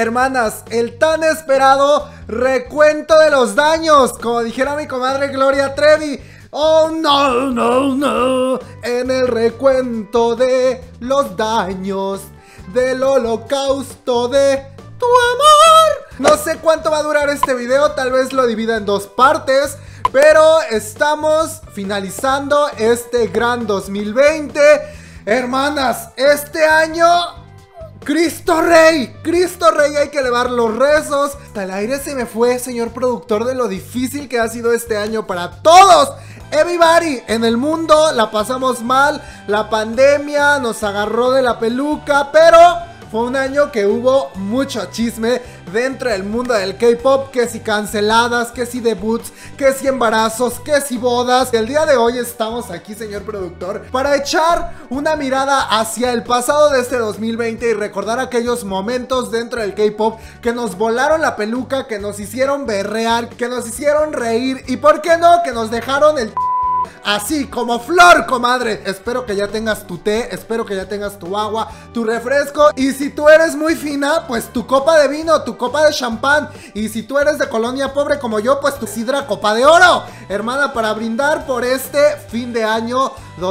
hermanas, el tan esperado recuento de los daños, como dijera mi comadre Gloria Trevi. Oh no, no, no, en el recuento de los daños del holocausto de tu amor. No sé cuánto va a durar este video, tal vez lo divida en dos partes, pero estamos finalizando este gran 2020. Hermanas, este año, Cristo Rey, hay que elevar los rezos. Hasta el aire se me fue, señor productor, de lo difícil que ha sido este año para todos. Everybody, en el mundo la pasamos mal, la pandemia nos agarró de la peluca, pero fue un año que hubo mucho chisme dentro del mundo del K-pop, que si canceladas, que si debuts, que si embarazos, que si bodas. El día de hoy estamos aquí, señor productor, para echar una mirada hacia el pasado de este 2020 y recordar aquellos momentos dentro del K-pop que nos volaron la peluca, que nos hicieron berrear, que nos hicieron reír y, ¿por qué no?, que nos dejaron el así como flor, comadre. Espero que ya tengas tu té, espero que ya tengas tu agua, tu refresco. Y si tú eres muy fina, pues tu copa de vino, tu copa de champán. Y si tú eres de colonia pobre como yo, pues tu sidra copa de oro, hermana, para brindar por este fin de año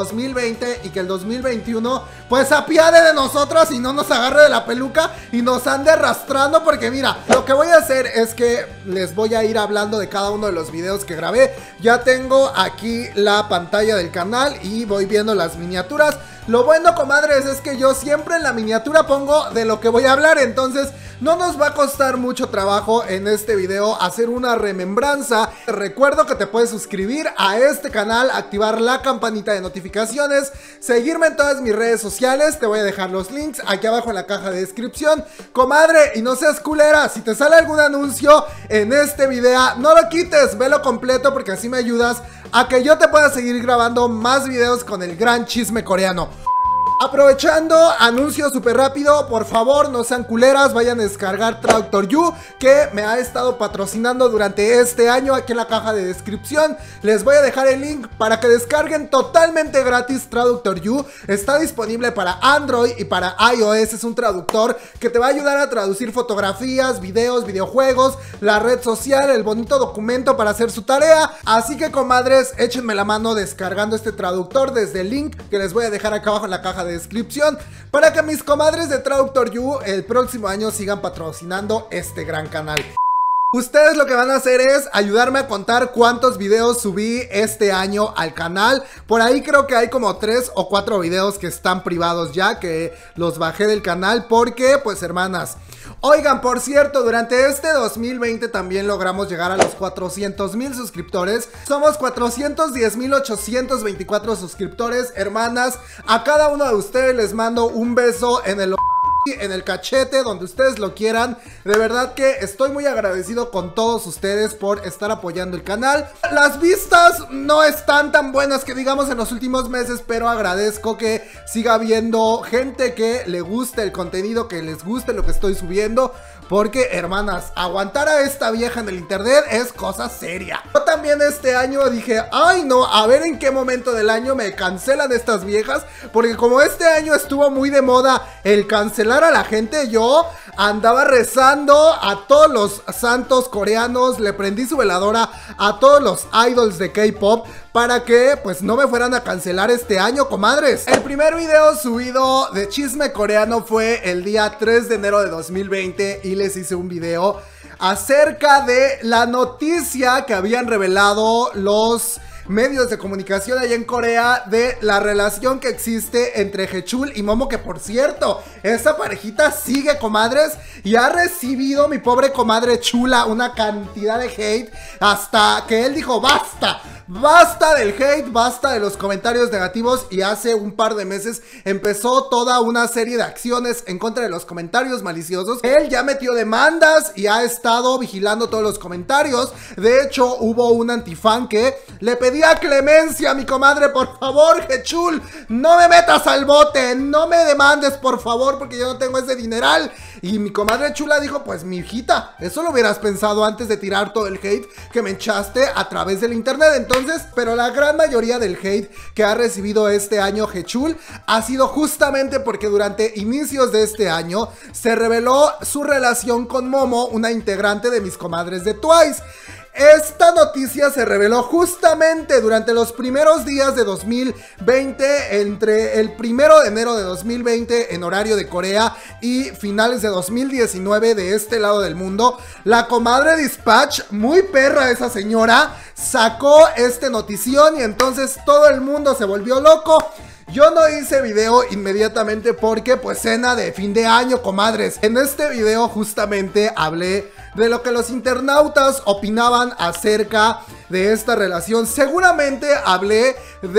2020 y que el 2021 pues apiade de nosotros y no nos agarre de la peluca y nos ande arrastrando. Porque mira, lo que voy a hacer es que les voy a ir hablando de cada uno de los videos que grabé. Ya tengo aquí la pantalla del canal y voy viendo las miniaturas. Lo bueno, comadres, es que yo siempre en la miniatura pongo de lo que voy a hablar, entonces no nos va a costar mucho trabajo en este video hacer una remembranza. Te recuerdo que te puedes suscribir a este canal, activar la campanita de notificaciones, seguirme en todas mis redes sociales. Te voy a dejar los links aquí abajo en la caja de descripción, comadre, y no seas culera. Si te sale algún anuncio en este video, no lo quites, velo completo, porque así me ayudas a que yo te pueda seguir grabando más videos con el gran chisme coreano. Aprovechando, anuncio súper rápido, por favor no sean culeras, vayan a descargar Traductor You, que me ha estado patrocinando durante este año. Aquí en la caja de descripción les voy a dejar el link para que descarguen totalmente gratis Traductor You. Está disponible para Android y para iOS, es un traductor que te va a ayudar a traducir fotografías, videos, videojuegos, la red social, el bonito documento para hacer su tarea. Así que, comadres, échenme la mano descargando este traductor desde el link que les voy a dejar acá abajo en la caja de descripción, para que mis comadres de Traductor You el próximo año sigan patrocinando este gran canal. Ustedes lo que van a hacer es ayudarme a contar cuántos videos subí este año al canal. Por ahí creo que hay como 3 o 4 videos que están privados ya, que los bajé del canal porque, pues, hermanas, oigan, por cierto, durante este 2020 también logramos llegar a los 400,000 suscriptores. Somos 410,824 suscriptores, hermanas. A cada uno de ustedes les mando un beso en el cachete, donde ustedes lo quieran. De verdad que estoy muy agradecido con todos ustedes por estar apoyando el canal. Las vistas no están tan buenas que digamos en los últimos meses, pero agradezco que siga habiendo gente que le guste el contenido, que les guste lo que estoy subiendo. Porque, hermanas, aguantar a esta vieja en el internet es cosa seria. Yo también este año dije, ay no, a ver en qué momento del año me cancelan estas viejas. Porque como este año estuvo muy de moda el cancelar a la gente, yo andaba rezando a todos los santos coreanos. Le prendí su veladora a todos los idols de K-pop para que, pues, no me fueran a cancelar este año, comadres. El primer video subido de chisme coreano fue el día 3 de enero de 2020 y les hice un video acerca de la noticia que habían revelado los medios de comunicación allá en Corea de la relación que existe entre Haechul y Momo, que por cierto, esa parejita sigue, comadres, y ha recibido mi pobre comadre chula una cantidad de hate hasta que él dijo basta. Basta del hate, basta de los comentarios negativos, y hace un par de meses empezó toda una serie de acciones en contra de los comentarios maliciosos. Él ya metió demandas y ha estado vigilando todos los comentarios. De hecho, hubo un antifan que le pedía clemencia a mi comadre: por favor, Haechul, no me metas al bote, no me demandes, por favor, porque yo no tengo ese dineral. Y mi comadre chula dijo: pues mi hijita, eso lo hubieras pensado antes de tirar todo el hate que me echaste a través del internet. Entonces, pero la gran mayoría del hate que ha recibido este año Jechul ha sido justamente porque durante inicios de este año se reveló su relación con Momo, una integrante de mis comadres de Twice. Esta noticia se reveló justamente durante los primeros días de 2020, entre el 1 de enero de 2020 en horario de Corea y finales de 2019 de este lado del mundo. La comadre Dispatch, muy perra esa señora, sacó este notición y entonces todo el mundo se volvió loco. Yo no hice video inmediatamente porque pues cena de fin de año, comadres. En este video justamente hablé de lo que los internautas opinaban acerca de esta relación. Seguramente hablé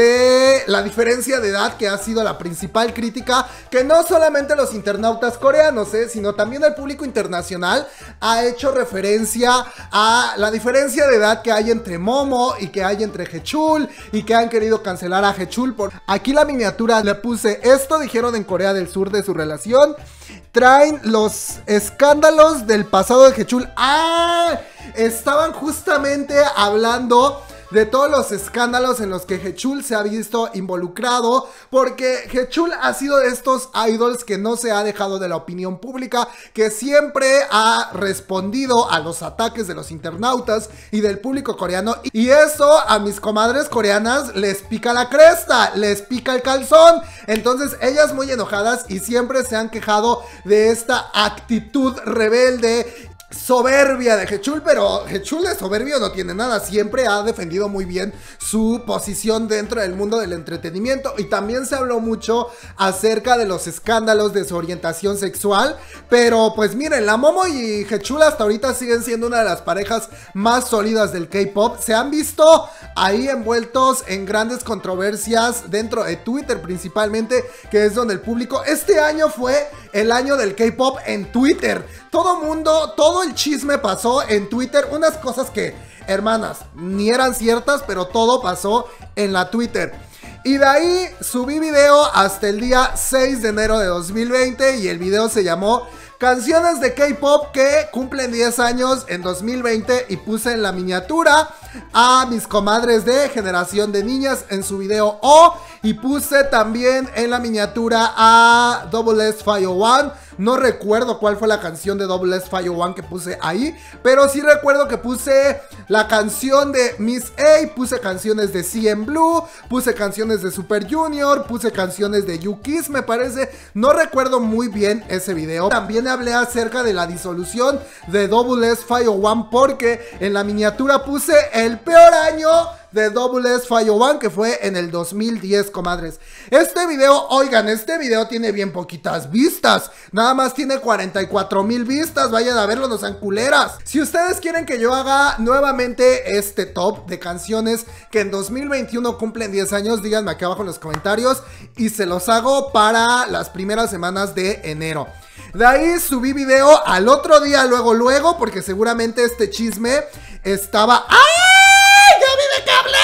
de la diferencia de edad, que ha sido la principal crítica que no solamente los internautas coreanos, sino también el público internacional ha hecho referencia a la diferencia de edad que hay entre Momo y que hay entre Jechul, y que han querido cancelar a Jechul por... Aquí la miniatura le puse esto, dijeron en Corea del Sur de su relación. Traen los escándalos del pasado de Jechul. ¡Ah! Estaban justamente hablando de todos los escándalos en los que Jechul se ha visto involucrado, porque Jechul ha sido de estos idols que no se ha dejado de la opinión pública, que siempre ha respondido a los ataques de los internautas y del público coreano, y eso a mis comadres coreanas les pica la cresta, les pica el calzón. Entonces ellas muy enojadas y siempre se han quejado de esta actitud rebelde, soberbia de Jechul, pero Jechul de soberbio no tiene nada, siempre ha defendido muy bien su posición dentro del mundo del entretenimiento, y también se habló mucho acerca de los escándalos de su orientación sexual, pero pues miren, la Momo y Jechul hasta ahorita siguen siendo una de las parejas más sólidas del K-pop. Se han visto ahí envueltos en grandes controversias dentro de Twitter principalmente, que es donde el público, este año fue el año del K-pop en Twitter. Todo el chisme pasó en Twitter, unas cosas que, hermanas, ni eran ciertas, pero todo pasó en la Twitter. Y de ahí subí video hasta el día 6 de enero de 2020 y el video se llamó Canciones de K-pop que cumplen 10 años en 2020, y puse en la miniatura a mis comadres de Generación de Niñas en su video O, y puse también en la miniatura a Double S 501. No recuerdo cuál fue la canción de Double S 501 que puse ahí, pero sí recuerdo que puse la canción de Miss A, puse canciones de CN Blue, puse canciones de Super Junior, puse canciones de U-Kiss, me parece. No recuerdo muy bien ese video. También hablé acerca de la disolución de Double S 501 porque en la miniatura puse el peor año de Double S 501, que fue en el 2010, comadres. Este video, oigan, este video tiene bien poquitas vistas. Nada más tiene 44,000 vistas. Vayan a verlo, no sean culeras. Si ustedes quieren que yo haga nuevamente este top de canciones que en 2021 cumplen 10 años, díganme aquí abajo en los comentarios y se los hago para las primeras semanas de enero. De ahí subí video al otro día, luego, porque seguramente este chisme estaba... ¡Ay! ¡Ya vi de qué hablé!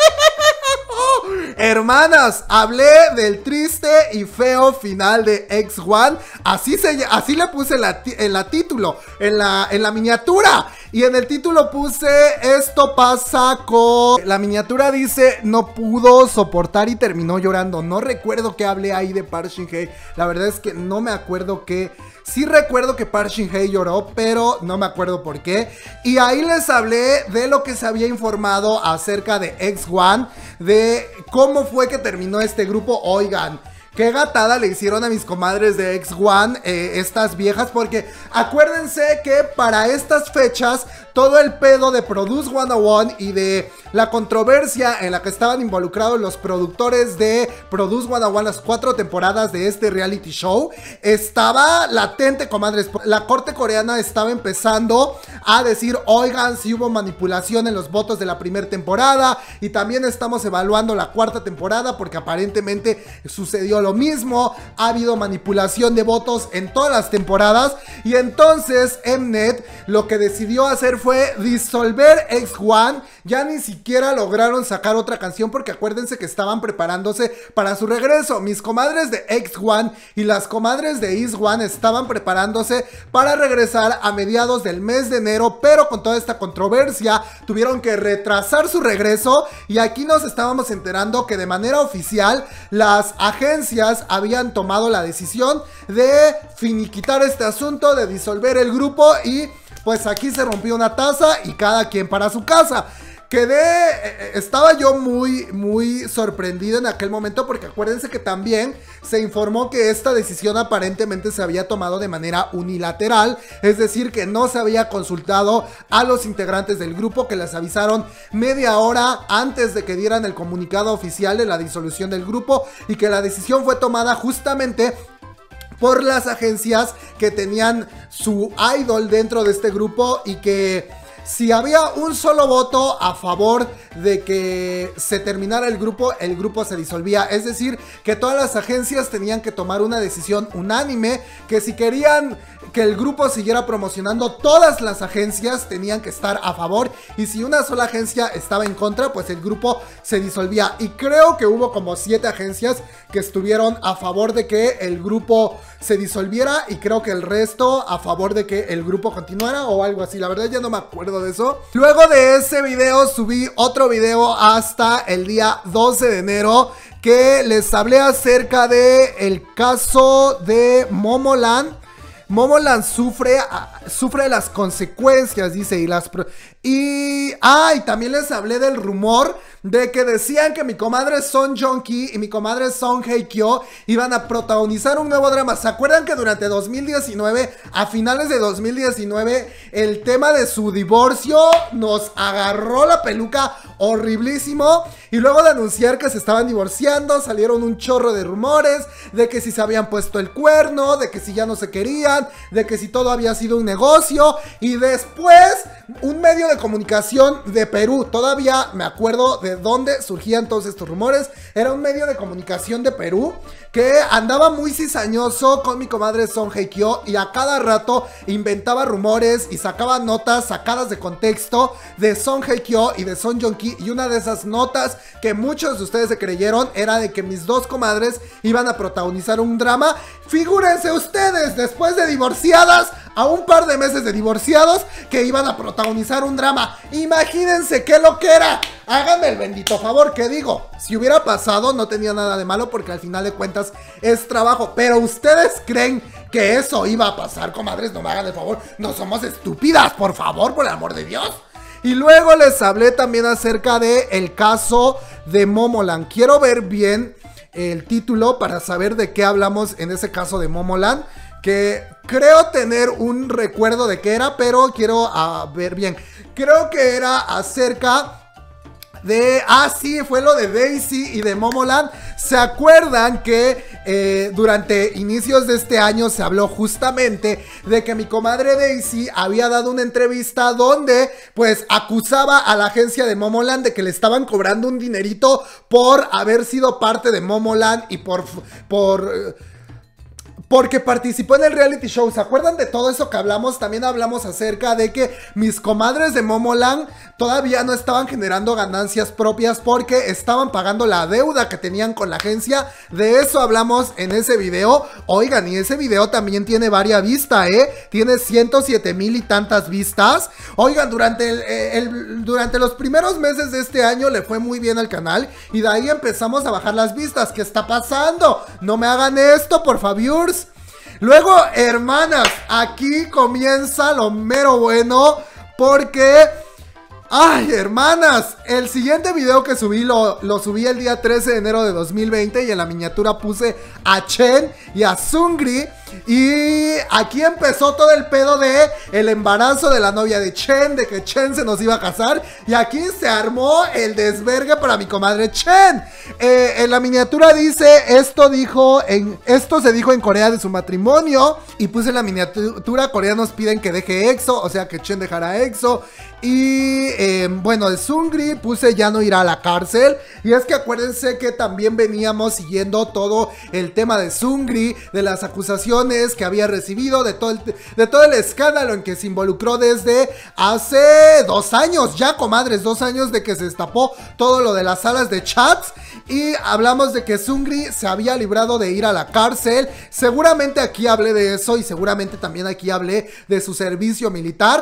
Hermanas, hablé del triste y feo final de X1. Así le puse en la título, en la miniatura. Y en el título puse, esto pasa con... La miniatura dice, no pudo soportar y terminó llorando. No recuerdo qué hablé ahí de Park Shin-hye. La verdad es que no me acuerdo qué... Sí recuerdo que Park Shin-hye lloró, pero no me acuerdo por qué. Y ahí les hablé de lo que se había informado acerca de X1, de cómo fue que terminó este grupo. Oigan, qué gatada le hicieron a mis comadres de X1, estas viejas, porque acuérdense que para estas fechas todo el pedo de Produce 101 y de la controversia en la que estaban involucrados los productores de Produce 101, las 4 temporadas de este reality show, estaba latente, comadres. La corte coreana estaba empezando a decir, oigan, si hubo manipulación en los votos de la primera temporada, y también estamos evaluando la 4ª temporada porque aparentemente sucedió lo mismo, ha habido manipulación de votos en todas las temporadas. Y entonces Mnet lo que decidió hacer fue disolver X1. Ya ni siquiera lograron sacar otra canción porque acuérdense que estaban preparándose para su regreso. Mis comadres de X1 y las comadres de IZ*ONE estaban preparándose para regresar a mediados del mes de enero enero, pero con toda esta controversia tuvieron que retrasar su regreso y aquí nos estábamos enterando que de manera oficial las agencias habían tomado la decisión de finiquitar este asunto, de disolver el grupo y pues aquí se rompió una taza y cada quien para su casa. Estaba yo muy sorprendido en aquel momento porque acuérdense que también se informó que esta decisión aparentemente se había tomado de manera unilateral, es decir que no se había consultado a los integrantes del grupo, que les avisaron media hora antes de que dieran el comunicado oficial de la disolución del grupo y que la decisión fue tomada justamente por las agencias que tenían su idol dentro de este grupo y que si había un solo voto a favor de que se terminara el grupo se disolvía. Es decir, que todas las agencias tenían que tomar una decisión unánime, que si querían que el grupo siguiera promocionando, todas las agencias tenían que estar a favor. Y si una sola agencia estaba en contra, pues el grupo se disolvía. Y creo que hubo como 7 agencias que estuvieron a favor de que el grupo se disolviera y creo que el resto a favor de que el grupo continuara o algo así. La verdad ya no me acuerdo de eso. Luego de ese video subí otro video hasta el día 12 de enero que les hablé acerca de el caso de Momoland. Momoland sufre las consecuencias, dice, y también les hablé del rumor de que decían que mi comadre Son Joong-ki y mi comadre Song Hye-kyo iban a protagonizar un nuevo drama. ¿Se acuerdan que durante 2019, a finales de 2019, el tema de su divorcio nos agarró la peluca horriblísimo? Y luego de anunciar que se estaban divorciando, salieron un chorro de rumores de que si se habían puesto el cuerno, de que si ya no se querían, de que si todo había sido un negocio. Y después, un medio de comunicación de Perú, todavía me acuerdo de dónde surgían todos estos rumores. Era un medio de comunicación de Perú que andaba muy cizañoso con mi comadre Song Hye-kyo y a cada rato inventaba rumores y sacaba notas sacadas de contexto de Song Hye-kyo y de Son Joong-ki. Y una de esas notas que muchos de ustedes se creyeron era de que mis dos comadres iban a protagonizar un drama. Figúrense ustedes, después de divorciadas, a un par de meses de divorciados, que iban a protagonizar un drama. Imagínense qué loquera. Háganme el bendito favor, que digo, si hubiera pasado no tenía nada de malo porque al final de cuentas es trabajo. Pero ustedes creen que eso iba a pasar, comadres, no me hagan el favor. No somos estúpidas, por favor, por el amor de Dios. Y luego les hablé también acerca de el caso de Momoland. Quiero ver bien el título para saber de qué hablamos en ese caso de Momoland, que creo tener un recuerdo de qué era, pero quiero ver bien. Creo que era acerca de... sí, fue lo de Daisy y de Momoland. ¿Se acuerdan que durante inicios de este año se habló justamente de que mi comadre Daisy había dado una entrevista donde pues acusaba a la agencia de Momoland de que le estaban cobrando un dinerito por haber sido parte de Momoland y porque participó en el reality show? ¿Se acuerdan de todo eso que hablamos? También hablamos acerca de que mis comadres de Momoland todavía no estaban generando ganancias propias porque estaban pagando la deuda que tenían con la agencia. De eso hablamos en ese video. Oigan, y ese video también tiene varias vistas, tiene 107,000 y tantas vistas. Oigan, durante los primeros meses de este año le fue muy bien al canal y de ahí empezamos a bajar las vistas. ¿Qué está pasando? No me hagan esto, por favor. Luego, hermanas, aquí comienza lo mero bueno porque... ¡ay, hermanas! El siguiente video que subí lo subí el día 13 de enero de 2020 y en la miniatura puse a Chen y a Seungri. Y aquí empezó todo el pedo de el embarazo de la novia de Chen, de que Chen se nos iba a casar. Y aquí se armó el desvergue para mi comadre Chen. En la miniatura dice, esto se dijo en Corea de su matrimonio. Y puse en la miniatura, coreanos piden que deje EXO, o sea que Chen dejara EXO. Y bueno, de Seungri puse ya no irá a la cárcel. Y es que acuérdense que también veníamos siguiendo todo el tema de Seungri, de las acusaciones que había recibido, de todo el escándalo en que se involucró desde hace 2 años ya, comadres, 2 años de que se destapó todo lo de las salas de chats. Y hablamos de que Seungri se había librado de ir a la cárcel. Seguramente aquí hablé de eso y seguramente también aquí hablé de su servicio militar.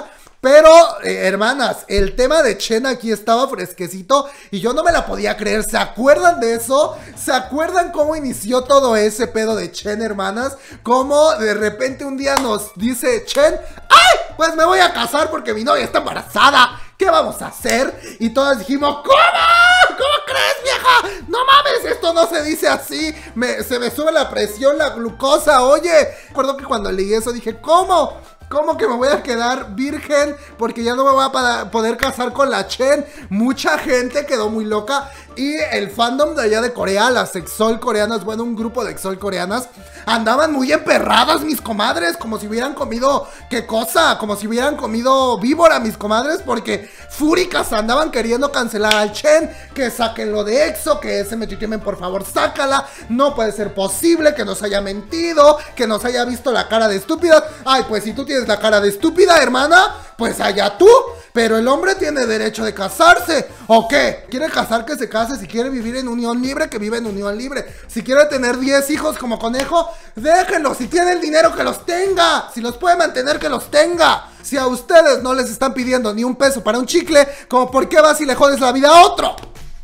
Pero, hermanas, el tema de Chen aquí estaba fresquecito y yo no me la podía creer. ¿Se acuerdan de eso? ¿Se acuerdan cómo inició todo ese pedo de Chen, hermanas? Cómo de repente un día nos dice Chen, ¡ay! Pues me voy a casar porque mi novia está embarazada. ¿Qué vamos a hacer? Y todas dijimos, ¿cómo? ¿Cómo crees, vieja? No mames, esto no se dice así. Se me sube la presión, la glucosa, oye. Recuerdo que cuando leí eso dije, ¿cómo? ¿Cómo que me voy a quedar virgen? Porque ya no me voy a poder casar con la Chen. Mucha gente quedó muy loca. Y el fandom de allá de Corea, las exol coreanas, bueno, un grupo de exol coreanas, andaban muy emperradas, mis comadres, como si hubieran comido, ¿qué cosa? Como si hubieran comido víbora, mis comadres, porque fúricas andaban queriendo cancelar al Chen, que saquen lo de EXO, que ese Metitimen, por favor, sácala, no puede ser posible que nos haya mentido, que nos haya visto la cara de estúpida. Ay, pues si tú tienes la cara de estúpida, hermana, pues allá tú. Pero el hombre tiene derecho de casarse, ¿o qué? ¿Quiere casar, que se case? Si quiere vivir en unión libre, que vive en unión libre. Si quiere tener 10 hijos como conejo, déjenlo. Si tiene el dinero, que los tenga. Si los puede mantener, que los tenga. Si a ustedes no les están pidiendo ni un peso para un chicle, ¿como por qué vas y le jodes la vida a otro?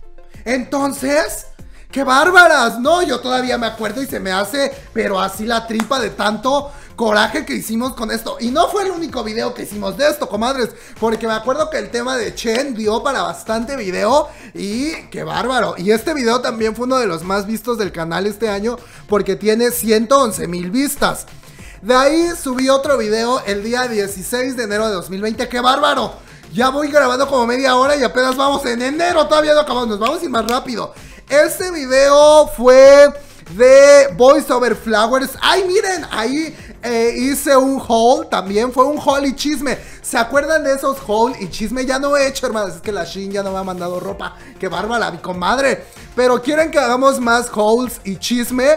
Entonces, ¡qué bárbaras! No, yo todavía me acuerdo y se me hace, pero así la tripa de tanto coraje que hicimos con esto. Y no fue el único video que hicimos de esto, comadres, porque me acuerdo que el tema de Chen dio para bastante video. Y qué bárbaro. Y este video también fue uno de los más vistos del canal este año, porque tiene 111,000 vistas. De ahí subí otro video el día 16 de enero de 2020. ¡Qué bárbaro! Ya voy grabando como media hora y apenas vamos en enero. Todavía no acabamos, nos vamos a ir más rápido. Este video fue de Voice Over Flowers. ¡Ay, miren! Ahí hice un haul. También fue un haul y chisme. ¿Se acuerdan de esos haul y chisme? Ya no he hecho, hermanos. Es que la Shein ya no me ha mandado ropa. ¡Qué bárbara, mi comadre! Pero quieren que hagamos más hauls y chisme.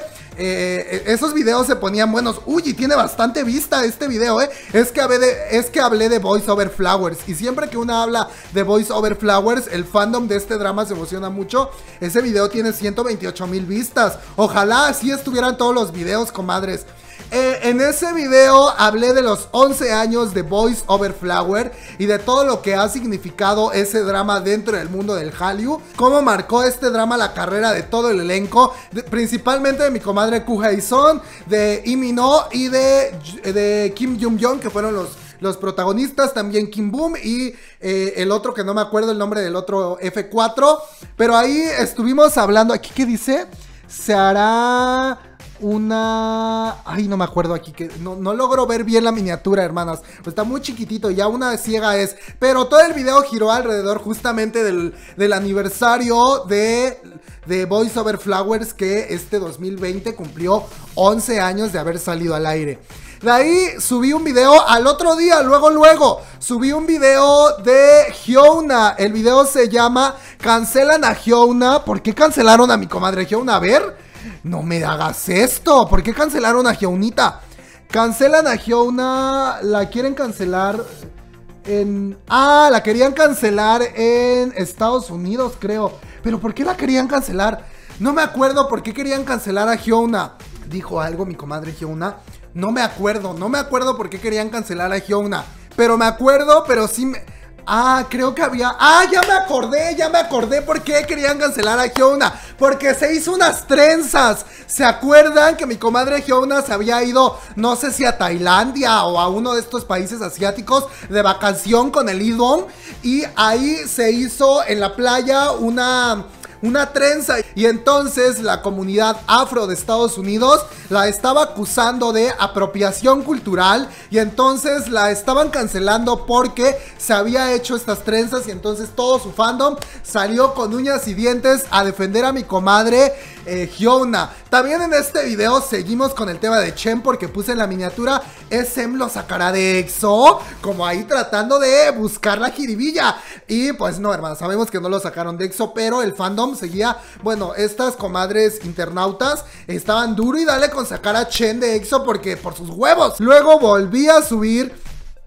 Esos videos se ponían buenos. Uy, y tiene bastante vista este video, Es que hablé de Voice Over Flowers. Y siempre que una habla de Voice Over Flowers, el fandom de este drama se emociona mucho. Ese video tiene 128,000 vistas. Ojalá así estuvieran todos los videos, comadres. En ese video hablé de los 11 años de Voice Over Flower y de todo lo que ha significado ese drama dentro del mundo del Hallyu. Cómo marcó este drama la carrera de todo el elenco, principalmente de mi comadre Koo Hae-sun, de Lee Min-ho y de Kim Jung-yeon, que fueron los protagonistas. También Kim Boom y el otro que no me acuerdo el nombre del otro, F4. Pero ahí estuvimos hablando. ¿Aquí qué dice? Se hará una... Ay, no me acuerdo aquí, que no logro ver bien la miniatura, hermanas. Pues está muy chiquitito, ya una ciega es. Pero todo el video giró alrededor justamente del aniversario de Voice Over Flowers, que este 2020 cumplió 11 años de haber salido al aire. De ahí subí un video al otro día, luego subí un video de Hyuna. El video se llama Cancelan a Hyuna. ¿Por qué cancelaron a mi comadre Hyuna? A ver, no me hagas esto. ¿Por qué cancelaron a Hyunita? Cancelan a Hyuna. La quieren cancelar en... Ah, la querían cancelar en Estados Unidos, creo. Pero ¿por qué la querían cancelar? No me acuerdo por qué querían cancelar a Hyuna. ¿Dijo algo mi comadre Hyuna? No me acuerdo por qué querían cancelar a Hyuna. Pero me acuerdo, pero sí me... Ah, creo que había... Ah, ya me acordé por qué querían cancelar a Hyuna. Porque se hizo unas trenzas. ¿Se acuerdan que mi comadre Hyuna se había ido, no sé si a Tailandia o a uno de estos países asiáticos, de vacación con el idol? Y ahí se hizo en la playa una trenza, y entonces la comunidad afro de Estados Unidos la estaba acusando de apropiación cultural, y entonces la estaban cancelando porque se había hecho estas trenzas, y entonces todo su fandom salió con uñas y dientes a defender a mi comadre Hyuna. También en este video seguimos con el tema de Chen, porque puse en la miniatura SM lo sacará de EXO, como ahí tratando de buscar la jiribilla. Y pues no, hermanos, sabemos que no lo sacaron de EXO, pero el fandom seguía. Bueno, estas comadres internautas estaban duro y dale con sacar a Chen de EXO, porque por sus huevos. Luego volví a subir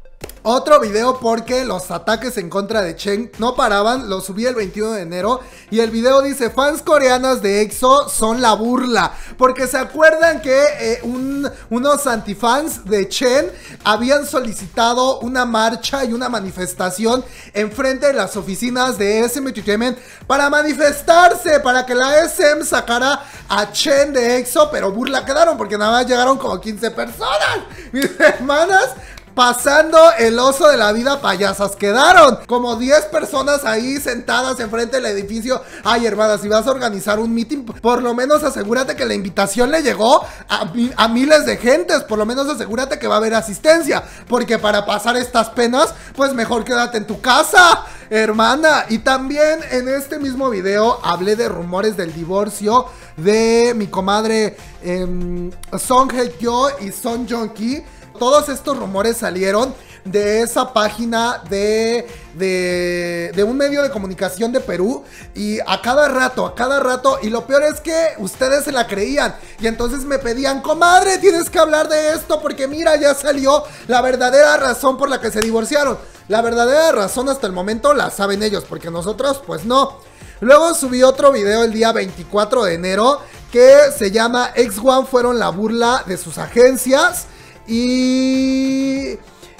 Otro video porque los ataques en contra de Chen no paraban, lo subí el 21 de enero y el video dice: fans coreanas de EXO son la burla, porque se acuerdan que unos antifans de Chen habían solicitado una marcha y una manifestación enfrente de las oficinas de SM Entertainment para manifestarse, para que la SM sacara a Chen de EXO, pero burla quedaron porque nada más llegaron como 15 personas, mis hermanas. Pasando el oso de la vida, payasas quedaron. Como 10 personas ahí sentadas enfrente del edificio. Ay, hermana, si vas a organizar un meeting, por lo menos asegúrate que la invitación le llegó a miles de gentes. Por lo menos asegúrate que va a haber asistencia, porque para pasar estas penas, pues mejor quédate en tu casa, hermana. Y también en este mismo video hablé de rumores del divorcio de mi comadre Song Hye-kyo y Son Joong-ki. Todos estos rumores salieron de esa página de un medio de comunicación de Perú, y a cada rato, y lo peor es que ustedes se la creían, y entonces me pedían: comadre, tienes que hablar de esto, porque mira, ya salió la verdadera razón por la que se divorciaron. La verdadera razón hasta el momento la saben ellos, porque nosotros pues no. Luego subí otro video el día 24 de enero que se llama X1 fueron la burla de sus agencias. Y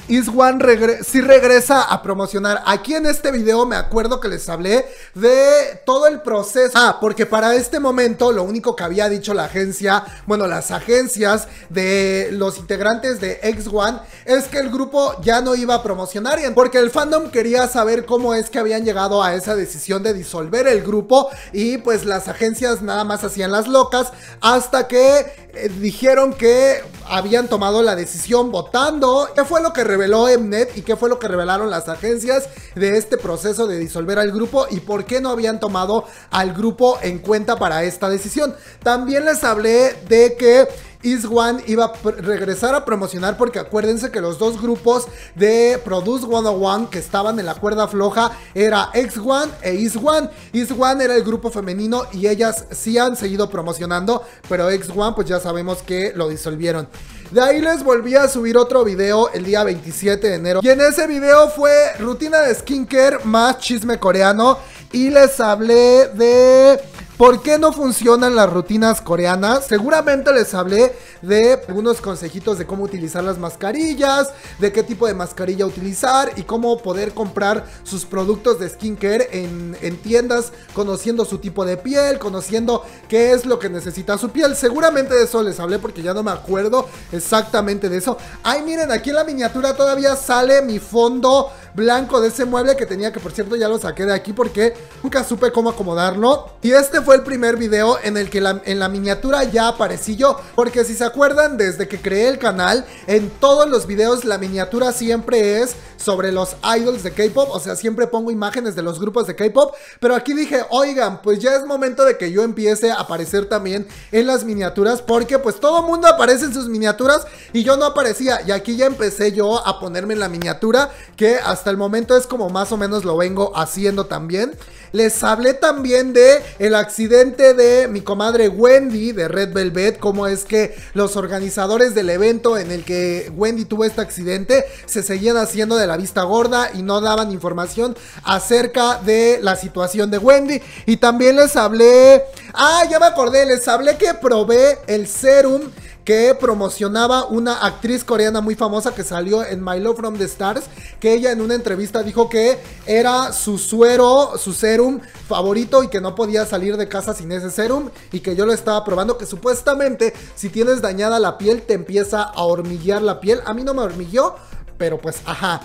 IZ*ONE sí regresa a promocionar. Aquí en este video me acuerdo que les hablé de todo el proceso. Porque para este momento lo único que había dicho la agencia, bueno, las agencias de los integrantes de X1, es que el grupo ya no iba a promocionar, porque el fandom quería saber cómo es que habían llegado a esa decisión de disolver el grupo, y pues las agencias nada más hacían las locas hasta que dijeron que habían tomado la decisión votando. ¿Qué fue lo que reveló Mnet y qué fue lo que revelaron las agencias de este proceso de disolver al grupo y por qué no habían tomado al grupo en cuenta para esta decisión? También les hablé de que IZ*ONE iba a regresar a promocionar, porque acuérdense que los dos grupos de Produce 101 que estaban en la cuerda floja era X1 e IZ*ONE. IZ*ONE era el grupo femenino y ellas sí han seguido promocionando, pero X1 pues ya sabemos que lo disolvieron. De ahí les volví a subir otro video el día 27 de enero, y en ese video fue rutina de skincare más chisme coreano, y les hablé de ¿por qué no funcionan las rutinas coreanas? Seguramente les hablé de algunos consejitos de cómo utilizar las mascarillas, de qué tipo de mascarilla utilizar y cómo poder comprar sus productos de skincare en tiendas, conociendo su tipo de piel, conociendo qué es lo que necesita su piel. Seguramente de eso les hablé, porque ya no me acuerdo exactamente de eso. Ay, miren, aquí en la miniatura todavía sale mi fondo blanco de ese mueble que tenía, que por cierto ya lo saqué de aquí porque nunca supe cómo acomodarlo. Y este fue el primer video en el que en la miniatura ya aparecí yo, porque si se acuerdan, desde que creé el canal, en todos los videos la miniatura siempre es sobre los idols de K-pop, o sea, siempre pongo imágenes de los grupos de K-pop, pero aquí dije, oigan, pues ya es momento de que yo empiece a aparecer también en las miniaturas, porque pues todo el mundo aparece en sus miniaturas y yo no aparecía, y aquí ya empecé yo a ponerme en la miniatura, que hasta el momento es como más o menos lo vengo haciendo también. Les hablé también de el accidente de mi comadre Wendy de Red Velvet, cómo es que los organizadores del evento en el que Wendy tuvo este accidente se seguían haciendo de la vista gorda y no daban información acerca de la situación de Wendy. Y también les hablé, ya me acordé, les hablé que probé el serum que promocionaba una actriz coreana muy famosa que salió en My Love from the Stars, que ella en una entrevista dijo que era su suero, su serum favorito, y que no podía salir de casa sin ese serum, y que yo lo estaba probando, que supuestamente si tienes dañada la piel te empieza a hormiguear la piel. A mí no me hormigueó, pero pues ajá.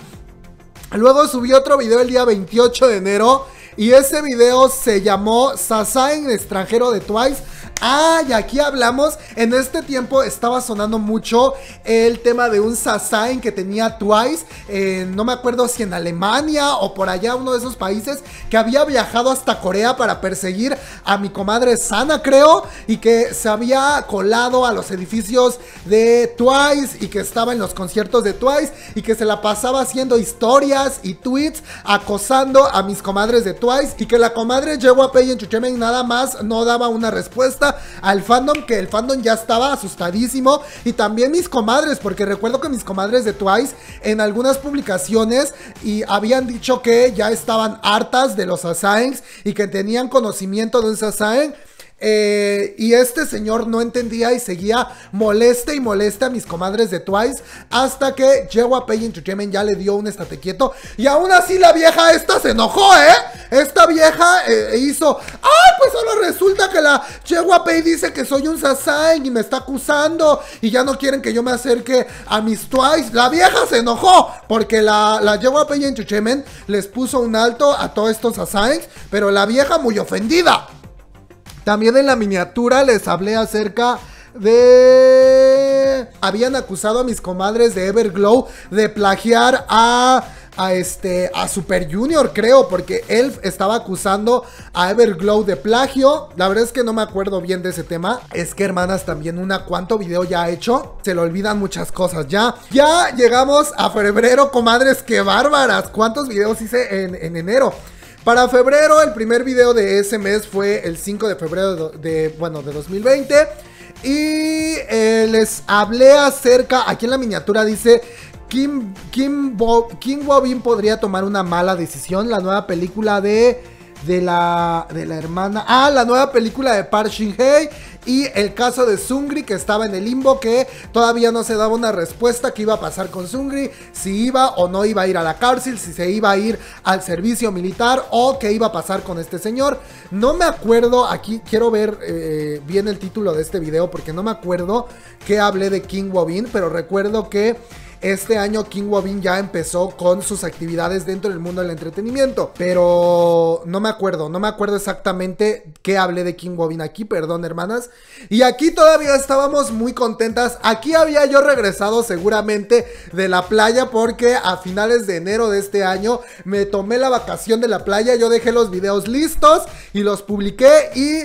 Luego subí otro video el día 28 de enero, y ese video se llamó Sasaeng extranjero de Twice. Y aquí hablamos, en este tiempo estaba sonando mucho el tema de un Sasaeng que tenía Twice, no me acuerdo si en Alemania o por allá, uno de esos países, que había viajado hasta Corea para perseguir a mi comadre Sana, creo, y que se había colado a los edificios de Twice y que estaba en los conciertos de Twice y que se la pasaba haciendo historias y tweets acosando a mis comadres de Twice, y que la comadre Jewapei Entertainment nada más no daba una respuesta noticia al fandom, que el fandom ya estaba asustadísimo, y también mis comadres, porque recuerdo que mis comadres de Twice en algunas publicaciones y habían dicho que ya estaban hartas de los Sasaengs y que tenían conocimiento de un Sasaeng. Y este señor no entendía y seguía moleste y moleste a mis comadres de Twice, hasta que Yegua Pay Entertainment ya le dio un estate quieto. Y aún así la vieja esta se enojó, esta vieja hizo, ay, pues solo resulta que la Yegua Pay dice que soy un Sasaeng y me está acusando y ya no quieren que yo me acerque a mis Twice. La vieja se enojó porque la Yegua Pay Entertainment les puso un alto a todos estos Sasaengs, pero la vieja muy ofendida. También en la miniatura les hablé acerca de... Habían acusado a mis comadres de Everglow de plagiar a Super Junior, creo, porque él estaba acusando a Everglow de plagio. La verdad es que no me acuerdo bien de ese tema. Es que, hermanas, también cuánto video ya ha hecho. Se le olvidan muchas cosas. Ya llegamos a febrero, comadres, qué bárbaras. ¿Cuántos videos hice en enero? Para febrero, el primer video de ese mes fue el 5 de febrero de 2020. Y les hablé acerca, aquí en la miniatura dice, Kim Bo-bin podría tomar una mala decisión. La nueva película de la hermana, la nueva película de Park Shin-hye, y el caso de Seungri, que estaba en el limbo, que todavía no se daba una respuesta qué iba a pasar con Seungri, si iba o no iba a ir a la cárcel, si se iba a ir al servicio militar o qué iba a pasar con este señor. No me acuerdo, aquí quiero ver bien el título de este video porque no me acuerdo qué hablé de Kim Bo-bin, pero recuerdo que este año Kim Bo-bin ya empezó con sus actividades dentro del mundo del entretenimiento, pero no me acuerdo exactamente qué hablé de Kim Bo-bin aquí, perdón, hermanas. Y aquí todavía estábamos muy contentas. Aquí había yo regresado seguramente de la playa, porque a finales de enero de este año me tomé la vacación de la playa. Yo dejé los videos listos y los publiqué, y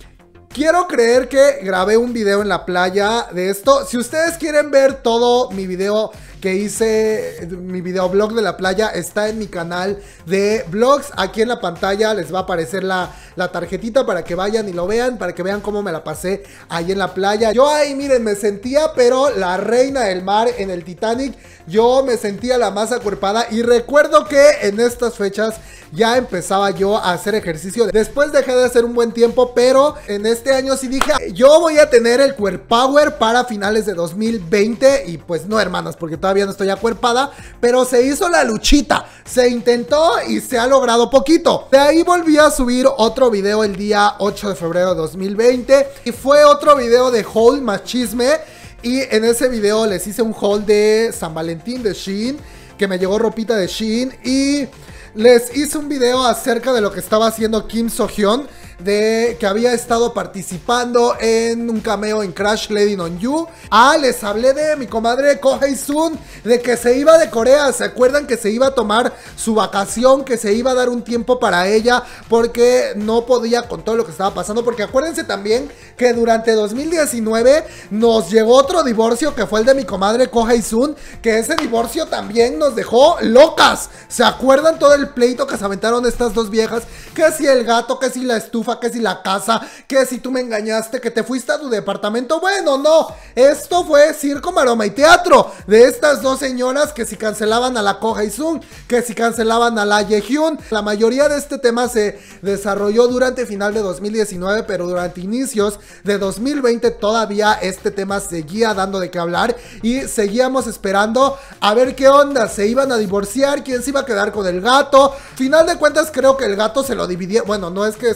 quiero creer que grabé un video en la playa de esto. Si ustedes quieren ver todo mi video que hice, mi videoblog de la playa, está en mi canal de vlogs. Aquí en la pantalla les va a aparecer la tarjetita para que vayan y lo vean, para que vean cómo me la pasé ahí en la playa. Yo ahí, miren, me sentía pero la reina del mar en el Titanic. Yo me sentía la más acuerpada, y recuerdo que en estas fechas ya empezaba yo a hacer ejercicio. Después dejé de hacer un buen tiempo, pero en este año sí dije, yo voy a tener el Queer Power para finales de 2020. Y pues no, hermanas, porque todavía no estoy acuerpada, pero se hizo la luchita, se intentó y se ha logrado poquito. De ahí volví a subir otro video el día 8 de febrero de 2020, y fue otro video de haul más chisme. Y en ese video les hice un haul de San Valentín de Shein, que me llegó ropita de Shein, y les hice un video acerca de lo que estaba haciendo Kim So-hyun, de que había estado participando en un cameo en Crash Landing on You. Les hablé de mi comadre Ko Hae-sun, de que se iba de Corea. ¿Se acuerdan que se iba a tomar su vacación, que se iba a dar un tiempo para ella porque no podía con todo lo que estaba pasando? Porque acuérdense también que durante 2019 nos llegó otro divorcio, que fue el de mi comadre Ko Hae-sun, que ese divorcio también nos dejó locas. ¿Se acuerdan todo el pleito que se aventaron estas dos viejas? Que si el gato, que si la estufa, que si la casa, que si tú me engañaste, que te fuiste a tu departamento. Bueno, no, esto fue circo, maroma y teatro de estas dos señoras, que si cancelaban a la Ko Hae-sun, que si cancelaban a la Ye-hyun. La mayoría de este tema se desarrolló durante final de 2019, pero durante inicios de 2020 todavía este tema seguía dando de qué hablar, y seguíamos esperando a ver qué onda. Se iban a divorciar, quién se iba a quedar con el gato. Final de cuentas creo que el gato se lo dividió. Bueno, no es que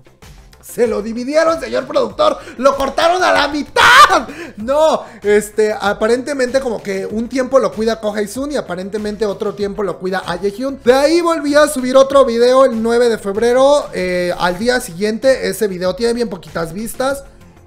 se lo dividieron, señor productor, lo cortaron a la mitad. No, aparentemente como que un tiempo lo cuida Ko Hae-sun y aparentemente otro tiempo lo cuida a Ye-hyun. De ahí volví a subir otro video el 9 de febrero, al día siguiente. Ese video tiene bien poquitas vistas.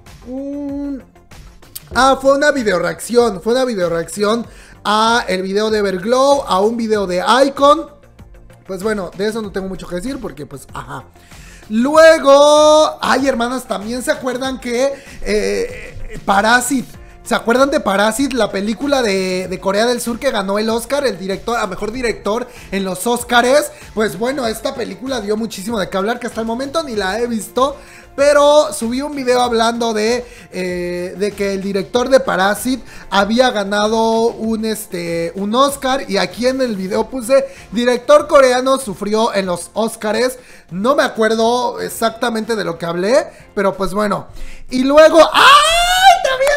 Fue una video reacción a el video de Everglow, a un video de iKON. Pues bueno, de eso no tengo mucho que decir porque pues, ajá. Luego, hermanas, también se acuerdan que Parasite ¿Se acuerdan de Parasite, la película de Corea del Sur que ganó el Oscar, el director, a mejor director en los Oscars? Pues bueno, esta película dio muchísimo de qué hablar, que hasta el momento ni la he visto. Pero subí un video hablando de que el director de Parasite había ganado un Oscar. Y aquí en el video puse: director coreano sufrió en los Oscars. No me acuerdo exactamente de lo que hablé, pero pues bueno. Y luego... ¡ay! También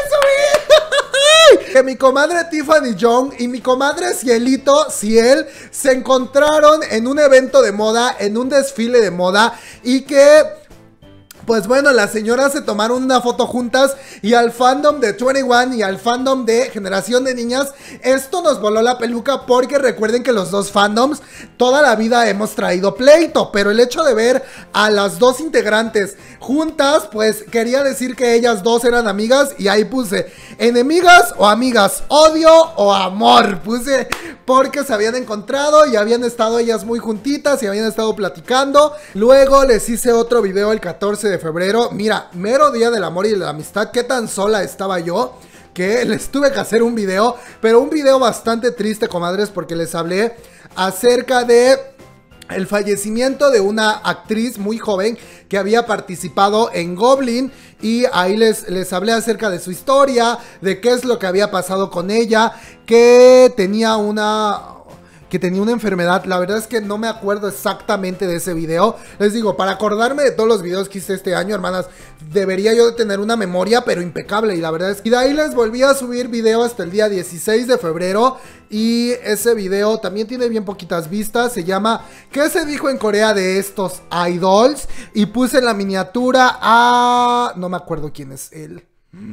subí que mi comadre Tiffany Young y mi comadre Cielito Ciel se encontraron en un evento de moda, en un desfile de moda. Y que... pues bueno, las señoras se tomaron una foto juntas y al fandom de 21 y al fandom de Generación de Niñas esto nos voló la peluca, porque recuerden que los dos fandoms toda la vida hemos traído pleito, pero el hecho de ver a las dos integrantes juntas, pues quería decir que ellas dos eran amigas. Y ahí puse enemigas o amigas, odio o amor, puse, porque se habían encontrado y habían estado ellas muy juntitas y habían estado platicando. Luego les hice otro video el 14 de febrero. Mira, mero día del amor y de la amistad. Qué tan sola estaba yo que les tuve que hacer un video, pero un video bastante triste, comadres, porque les hablé acerca de el fallecimiento de una actriz muy joven que había participado en Goblin. Y ahí les hablé acerca de su historia, de qué es lo que había pasado con ella, que tenía una enfermedad. La verdad es que no me acuerdo exactamente de ese video. Les digo, para acordarme de todos los videos que hice este año, hermanas, debería yo de tener una memoria, pero impecable. Y la verdad es que de ahí les volví a subir video hasta el día 16 de febrero. Y ese video también tiene bien poquitas vistas. Se llama ¿qué se dijo en Corea de estos idols? Y puse en la miniatura a... no me acuerdo quién es él.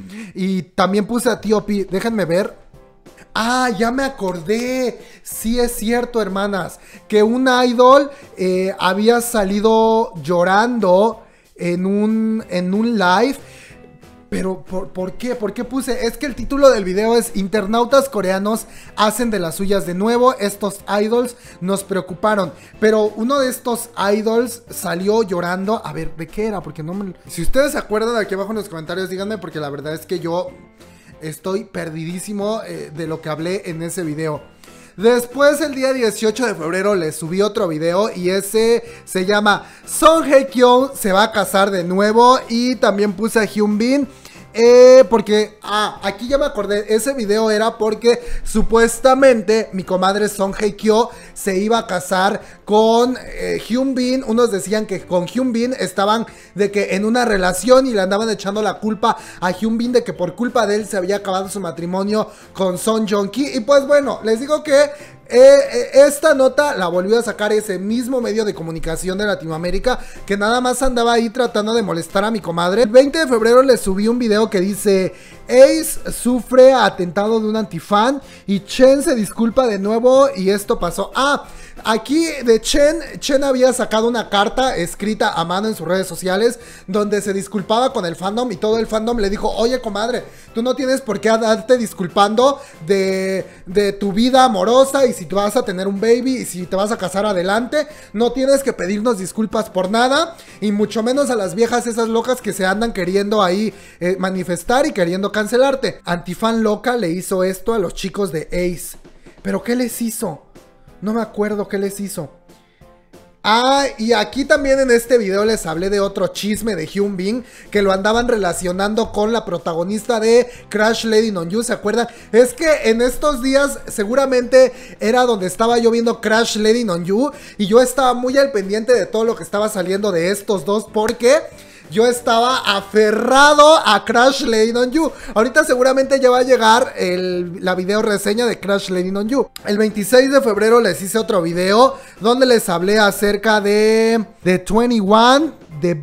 Y también puse a T.O.P. Déjenme ver. Ah, ya me acordé. Sí es cierto, hermanas, que un idol había salido llorando en un live. Pero, ¿por qué? ¿Por qué puse? Es que el título del video es internautas coreanos hacen de las suyas de nuevo. Estos idols nos preocuparon. Pero uno de estos idols salió llorando. A ver, ¿de qué era? Porque no me... Si ustedes se acuerdan, aquí abajo en los comentarios díganme, porque la verdad es que yo... estoy perdidísimo de lo que hablé en ese video. Después, el día 18 de febrero, les subí otro video y ese se llama Song Hye Kyo se va a casar de nuevo. Y también puse a Hyun Bin. Porque, aquí ya me acordé, ese video era porque supuestamente mi comadre Song Hye Kyo se iba a casar con Hyun Bin. Unos decían que con Hyun Bin estaban de que en una relación y le andaban echando la culpa a Hyun Bin de que por culpa de él se había acabado su matrimonio con Son Joong Ki. Y pues bueno, les digo que esta nota la volvió a sacar ese mismo medio de comunicación de Latinoamérica, que nada más andaba ahí tratando de molestar a mi comadre. El 20 de febrero les subí un video que dice: Ace sufre atentado de un antifan y Chen se disculpa de nuevo y esto pasó. Aquí de Chen había sacado una carta escrita a mano en sus redes sociales donde se disculpaba con el fandom y todo el fandom le dijo: oye, comadre, tú no tienes por qué andarte disculpando de tu vida amorosa, y si te vas a tener un baby y si te vas a casar adelante, no tienes que pedirnos disculpas por nada, y mucho menos a las viejas esas locas que se andan queriendo ahí manifestar y queriendo cancelarte. Antifan loca le hizo esto a los chicos de Ace. ¿Pero qué les hizo? No me acuerdo qué les hizo. Y aquí también en este video les hablé de otro chisme de Hyun Bin, que lo andaban relacionando con la protagonista de Crash Landing on You, ¿se acuerdan? Es que en estos días seguramente era donde estaba yo viendo Crash Landing on You, y yo estaba muy al pendiente de todo lo que estaba saliendo de estos dos, porque yo estaba aferrado a Crash Landing on You. Ahorita seguramente ya va a llegar la video reseña de Crash Landing on You. El 26 de febrero les hice otro video donde les hablé acerca de 21,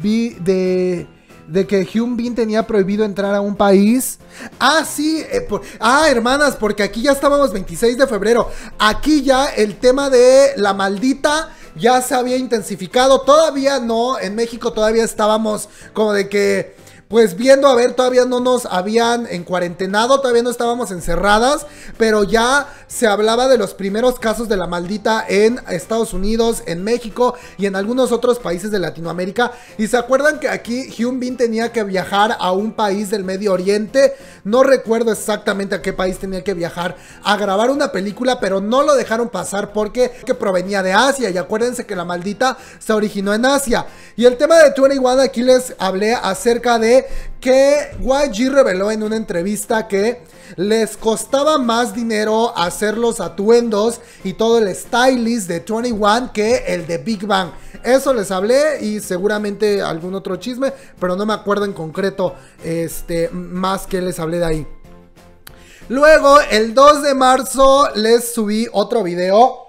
de que Hyun Bin tenía prohibido entrar a un país. Sí, hermanas, porque aquí ya estábamos 26 de febrero. Aquí ya el tema de la maldita ya se había intensificado. Todavía no, en México todavía estábamos como de que pues viendo, a ver, todavía no nos habían encuarentenado, todavía no estábamos encerradas, pero ya se hablaba de los primeros casos de la maldita en Estados Unidos, en México y en algunos otros países de Latinoamérica. Y se acuerdan que aquí Hyun Bin tenía que viajar a un país del Medio Oriente, no recuerdo exactamente a qué país tenía que viajar a grabar una película, pero no lo dejaron pasar porque provenía de Asia, y acuérdense que la maldita se originó en Asia. Y el tema de 21, aquí les hablé acerca de que YG reveló en una entrevista que les costaba más dinero hacer los atuendos y todo el stylist de 21 que el de Big Bang. Eso les hablé y seguramente algún otro chisme, pero no me acuerdo en concreto más que les hablé de ahí. Luego, el 2 de marzo les subí otro video.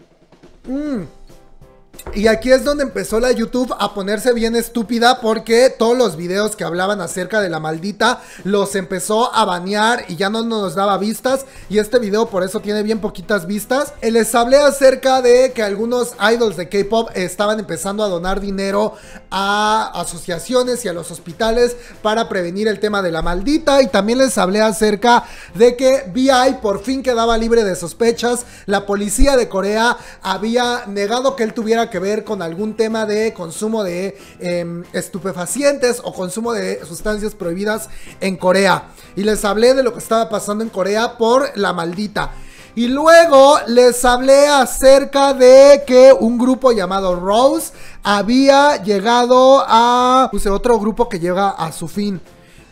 Y aquí es donde empezó la YouTube a ponerse bien estúpida, porque todos los videos que hablaban acerca de la maldita los empezó a banear y ya no nos daba vistas, y este video por eso tiene bien poquitas vistas. Les hablé acerca de que algunos idols de K-pop estaban empezando a donar dinero a asociaciones y a los hospitales para prevenir el tema de la maldita, y también les hablé acerca de que VI por fin quedaba libre de sospechas. La policía de Corea había negado que él tuviera que ver con algún tema de consumo de estupefacientes o consumo de sustancias prohibidas en Corea, y les hablé de lo que estaba pasando en Corea por la maldita. Y luego les hablé acerca de que un grupo llamado Rose había llegado a... Puse otro grupo que llega a su fin.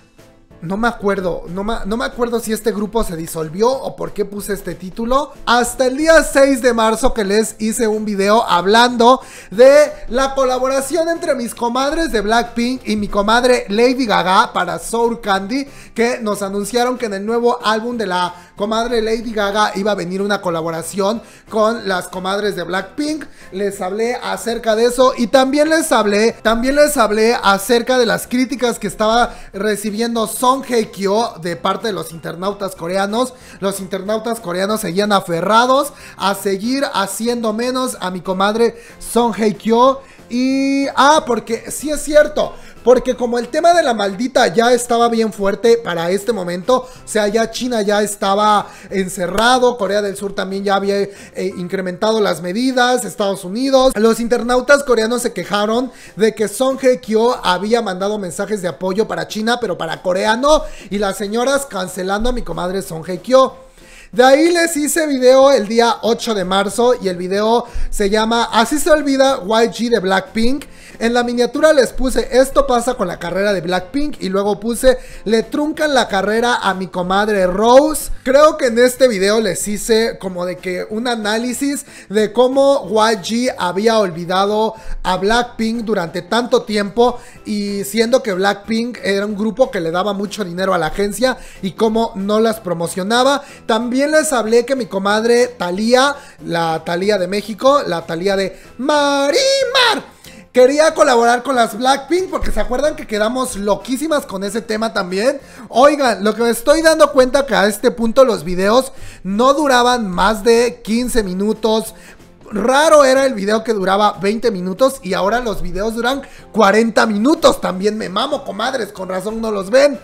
No me acuerdo, no me acuerdo si este grupo se disolvió o por qué puse este título. Hasta el día 6 de marzo que les hice un video hablando de la colaboración entre mis comadres de Blackpink y mi comadre Lady Gaga para Sour Candy, que nos anunciaron que en el nuevo álbum de la comadre Lady Gaga iba a venir una colaboración con las comadres de Blackpink. Les hablé acerca de eso y también les hablé acerca de las críticas que estaba recibiendo Song Hye Kyo de parte de los internautas coreanos. Los internautas coreanos seguían aferrados a seguir haciendo menos a mi comadre Song Hye Kyo. Y... porque sí es cierto, porque como el tema de la maldita ya estaba bien fuerte para este momento, o sea, ya China ya estaba encerrado, Corea del Sur también ya había incrementado las medidas, Estados Unidos, los internautas coreanos se quejaron de que Song Hye Kyo había mandado mensajes de apoyo para China, pero para Corea no, y las señoras cancelando a mi comadre Song Hye Kyo. De ahí les hice video el día 8 de marzo y el video se llama Así se olvida YG de Blackpink. En la miniatura les puse esto pasa con la carrera de Blackpink y luego puse le truncan la carrera a mi comadre Rose. Creo que en este video les hice como de que un análisis de cómo YG había olvidado a Blackpink durante tanto tiempo, y siendo que Blackpink era un grupo que le daba mucho dinero a la agencia y cómo no las promocionaba. También les hablé que mi comadre Thalía, la Thalía de México, la Thalía de Marimar, quería colaborar con las Blackpink porque se acuerdan que quedamos loquísimas con ese tema también. Oigan, lo que me estoy dando cuenta que a este punto los videos no duraban más de 15 minutos. Raro era el video que duraba 20 minutos y ahora los videos duran 40 minutos. También me mamo, comadres, con razón no los ven.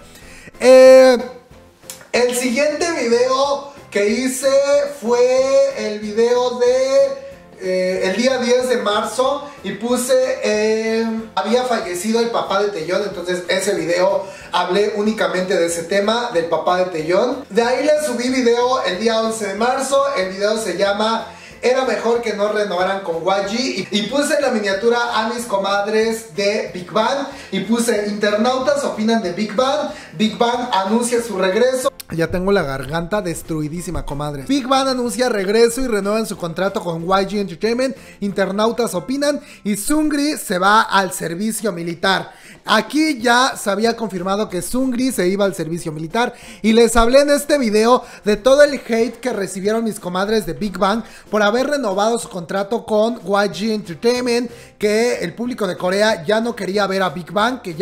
El siguiente video que hice fue el video de el día 10 de marzo y puse había fallecido el papá de Taeyeon, entonces ese video hablé únicamente de ese tema, del papá de Taeyeon. De ahí les subí video el día 11 de marzo, el video se llama Era mejor que no renovaran con YG y puse en la miniatura a mis comadres de Big Bang y puse internautas opinan de Big Bang, Big Bang anuncia su regreso. Ya tengo la garganta destruidísima, comadres. Big Bang anuncia regreso y renuevan su contrato con YG Entertainment, internautas opinan y Seungri se va al servicio militar. Aquí ya se había confirmado que Seungri se iba al servicio militar y les hablé en este video de todo el hate que recibieron mis comadres de Big Bang por haber renovado su contrato con YG Entertainment, que el público de Corea ya no quería ver a Big Bang, que ya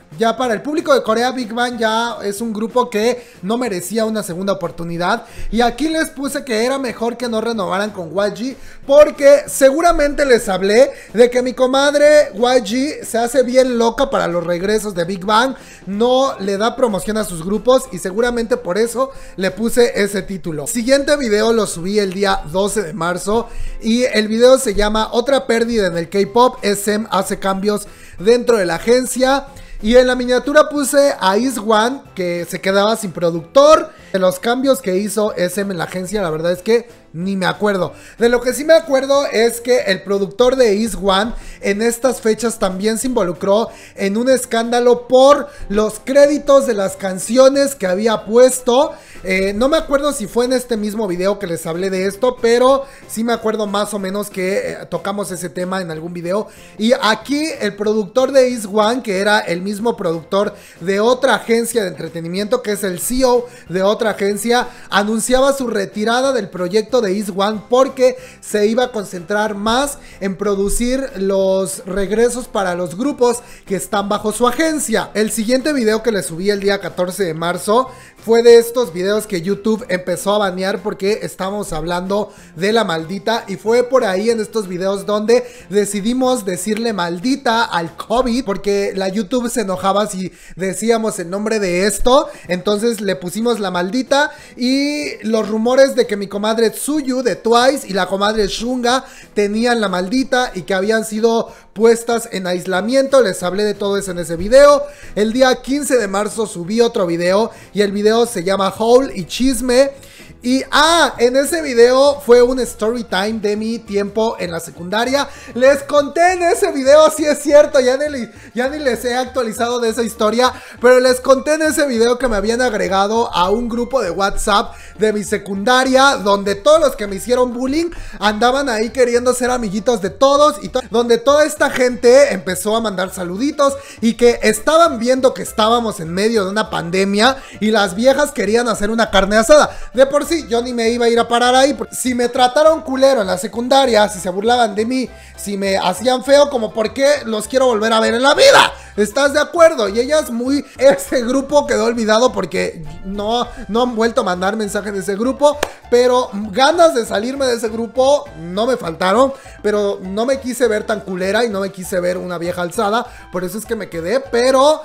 Ya para el público de Corea, Big Bang ya es un grupo que no merecía una segunda oportunidad. Y aquí les puse que era mejor que no renovaran con YG, porque seguramente les hablé de que mi comadre YG se hace bien loca para los regresos de Big Bang. No le da promoción a sus grupos y seguramente por eso le puse ese título. Siguiente video lo subí el día 12 de marzo y el video se llama Otra pérdida en el K-pop. SM hace cambios dentro de la agencia. Y en la miniatura puse a IZ*ONE, que se quedaba sin productor. De los cambios que hizo SM en la agencia, la verdad es que ni me acuerdo. De lo que sí me acuerdo es que el productor de IZ*ONE en estas fechas también se involucró en un escándalo por los créditos de las canciones que había puesto. No me acuerdo si fue en este mismo video que les hablé de esto, pero sí me acuerdo más o menos que tocamos ese tema en algún video. Y aquí el productor de IZ*ONE, que era el mismo productor de otra agencia de entretenimiento, que es el CEO de otra agencia, anunciaba su retirada del proyecto de IZ*ONE porque se iba a concentrar más en producir los regresos para los grupos que están bajo su agencia. El siguiente video que le subí el día 14 de marzo fue de estos videos que YouTube empezó a banear porque estábamos hablando de la maldita, y fue por ahí en estos videos donde decidimos decirle maldita al COVID porque la YouTube se enojaba si decíamos el nombre de esto. Entonces le pusimos la maldita, y los rumores de que mi comadre Tsuyu de Twice y la comadre Shunga tenían la maldita y que habían sido puestas en aislamiento, les hablé de todo eso en ese video. El día 15 de marzo subí otro video y el video se llama Hole y Chisme. Y en ese video fue un story time de mi tiempo en la secundaria. Les conté en ese video, sí es cierto, ya ni les he actualizado de esa historia, pero les conté en ese video que me habían agregado a un grupo de WhatsApp de mi secundaria, donde todos los que me hicieron bullying andaban ahí queriendo ser amiguitos de todos, y donde toda esta gente empezó a mandar saluditos y que estaban viendo que estábamos en medio de una pandemia y las viejas querían hacer una carne asada. De por sí, yo ni me iba a ir a parar ahí. Si me trataron culero en la secundaria, si se burlaban de mí, si me hacían feo, como por qué los quiero volver a ver en la vida. ¿Estás de acuerdo? Y ellas ese grupo quedó olvidado porque no han vuelto a mandar mensajes de ese grupo. Pero ganas de salirme de ese grupo no me faltaron. Pero no me quise ver tan culera y no me quise ver una vieja alzada. Por eso es que me quedé. Pero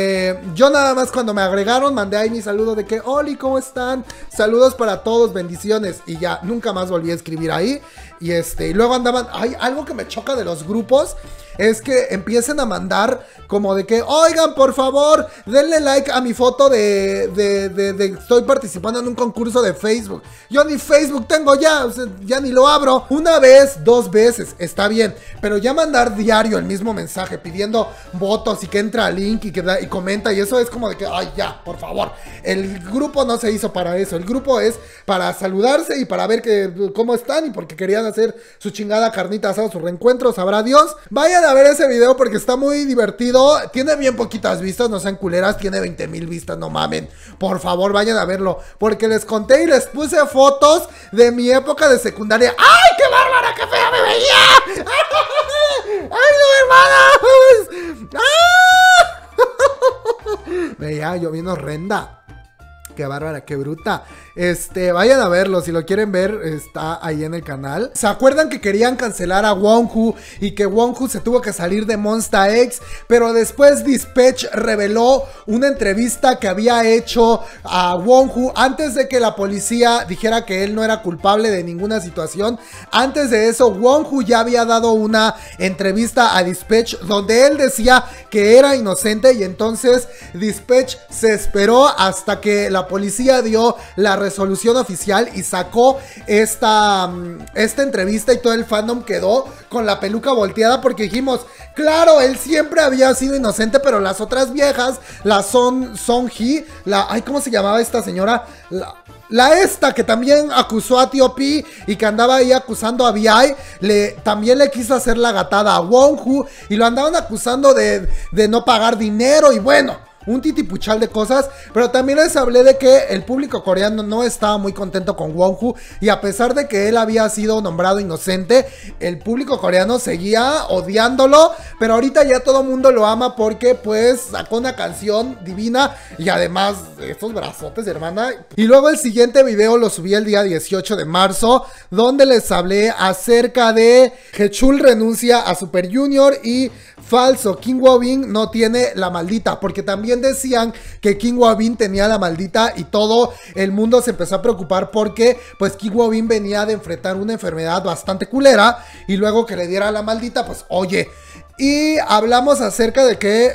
yo nada más cuando me agregaron mandé ahí mi saludo de que Oli, ¿cómo están? Saludos para todos, bendiciones. Y ya, nunca más volví a escribir ahí. Y luego andaban, hay algo que me choca de los grupos, es que empiecen a mandar como de que, oigan, por favor, denle like a mi foto de estoy participando en un concurso de Facebook. Yo ni Facebook tengo ya, o sea, ya ni lo abro. Una vez, 2 veces, está bien, pero ya mandar diario el mismo mensaje pidiendo votos y que entra al link y comenta, y eso es como de que, ay, ya, por favor. El grupo no se hizo para eso, el grupo es para saludarse y para ver cómo están, y porque querían hacer su chingada carnita asada, su reencuentro, sabrá Dios. Vayan a ver ese video porque está muy divertido. Tiene bien poquitas vistas, no sean culeras, tiene 20,000 vistas, no mamen. Por favor, vayan a verlo, porque les conté y les puse fotos de mi época de secundaria. ¡Ay, qué bárbara, qué fea me veía! ¡Ay, no, hermanos! ¡Ah! Veía yo bien horrenda. Qué bárbara, qué bruta. Vayan a verlo, si lo quieren ver, está ahí en el canal. ¿Se acuerdan que querían cancelar a Wonwoo y que Wonwoo se tuvo que salir de Monsta X? Pero después Dispatch reveló una entrevista que había hecho a Wonwoo antes de que la policía dijera que él no era culpable de ninguna situación. Antes de eso, Wonwoo ya había dado una entrevista a Dispatch donde él decía que era inocente, y entonces Dispatch se esperó hasta que la policía dio la resolución oficial y sacó esta entrevista, y todo el fandom quedó con la peluca volteada porque dijimos, claro, él siempre había sido inocente, pero las otras viejas, la Sonji, ay, ¿cómo se llamaba esta señora? Esta que también acusó a T.O.P y que andaba ahí acusando a V.I, también le quiso hacer la gatada a Wonwoo y lo andaban acusando de no pagar dinero, y bueno, un titipuchal de cosas, pero también les hablé de que el público coreano no estaba muy contento con Wonju, y a pesar de que él había sido nombrado inocente, el público coreano seguía odiándolo, pero ahorita ya todo el mundo lo ama porque pues sacó una canción divina y además estos brazotes, hermana. Y luego el siguiente video lo subí el día 18 de marzo, donde les hablé acerca de Hechul renuncia a Super Junior y falso, Kim Woo-bin no tiene la maldita, porque también decían que Kim Woo-bin tenía la maldita y todo el mundo se empezó a preocupar porque pues Kim Woo-bin venía de enfrentar una enfermedad bastante culera y luego que le diera la maldita, pues oye. Y hablamos acerca de que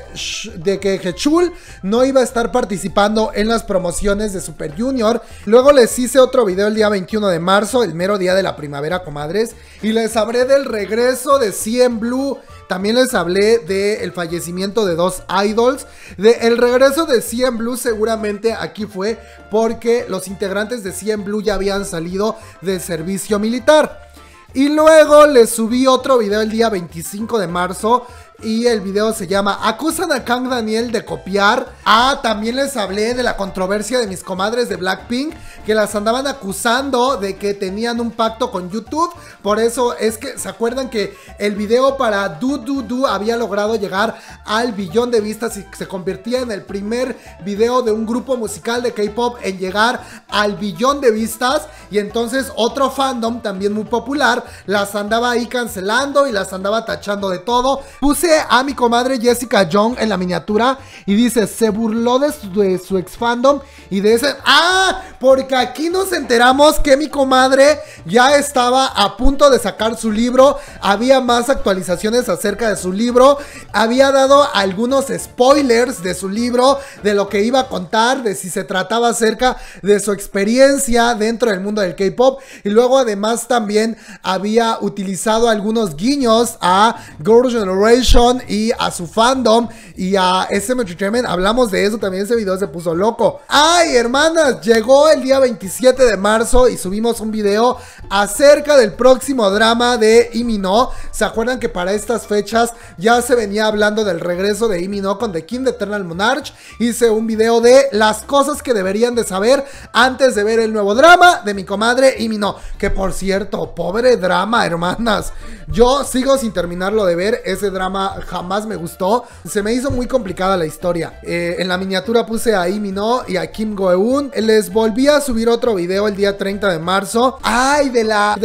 Hechul no iba a estar participando en las promociones de Super Junior. Luego les hice otro video el día 21 de marzo, el mero día de la primavera, comadres, y les hablé del regreso de CN Blue. También les hablé del fallecimiento de dos idols. El regreso de CN Blue seguramente aquí fue porque los integrantes de CN Blue ya habían salido del servicio militar. Y luego les subí otro video el día 25 de marzo. Y el video se llama Acusan a Kang Daniel de copiar. También les hablé de la controversia de mis comadres de Blackpink, que las andaban acusando de que tenían un pacto con YouTube. Por eso es que se acuerdan que el video para Do Do Do había logrado llegar al billón de vistas y se convertía en el primer video de un grupo musical de K-pop en llegar al billón de vistas. Y entonces otro fandom también muy popular las andaba ahí cancelando y las andaba tachando de todo. Puse a mi comadre Jessica Young en la miniatura y dice, se burló de su ex fandom y de ese... porque aquí nos enteramos que mi comadre ya estaba a punto de sacar su libro. Había más actualizaciones acerca de su libro. Había dado algunos spoilers de su libro, de lo que iba a contar, de si se trataba acerca de su experiencia dentro del mundo del K-pop. Y luego además también había utilizado algunos guiños a Girl Generation y a su fandom y a SM Entertainment. Hablamos de eso también, ese video se puso loco. Ay, hermanas, llegó el día 27 de marzo y subimos un video acerca del próximo drama de Imino. ¿Se acuerdan que para estas fechas ya se venía hablando del regreso de Imino con The King de Eternal Monarch? Hice un video de las cosas que deberían de saber antes de ver el nuevo drama de mi comadre Imino, que por cierto, pobre drama, hermanas. Yo sigo sin terminarlo de ver, ese drama jamás me gustó, se me hizo muy complicada la historia. En la miniatura puse a Imino y a Kim Go-eun. Les volví a subir otro video el día 30 de marzo. Ay, de la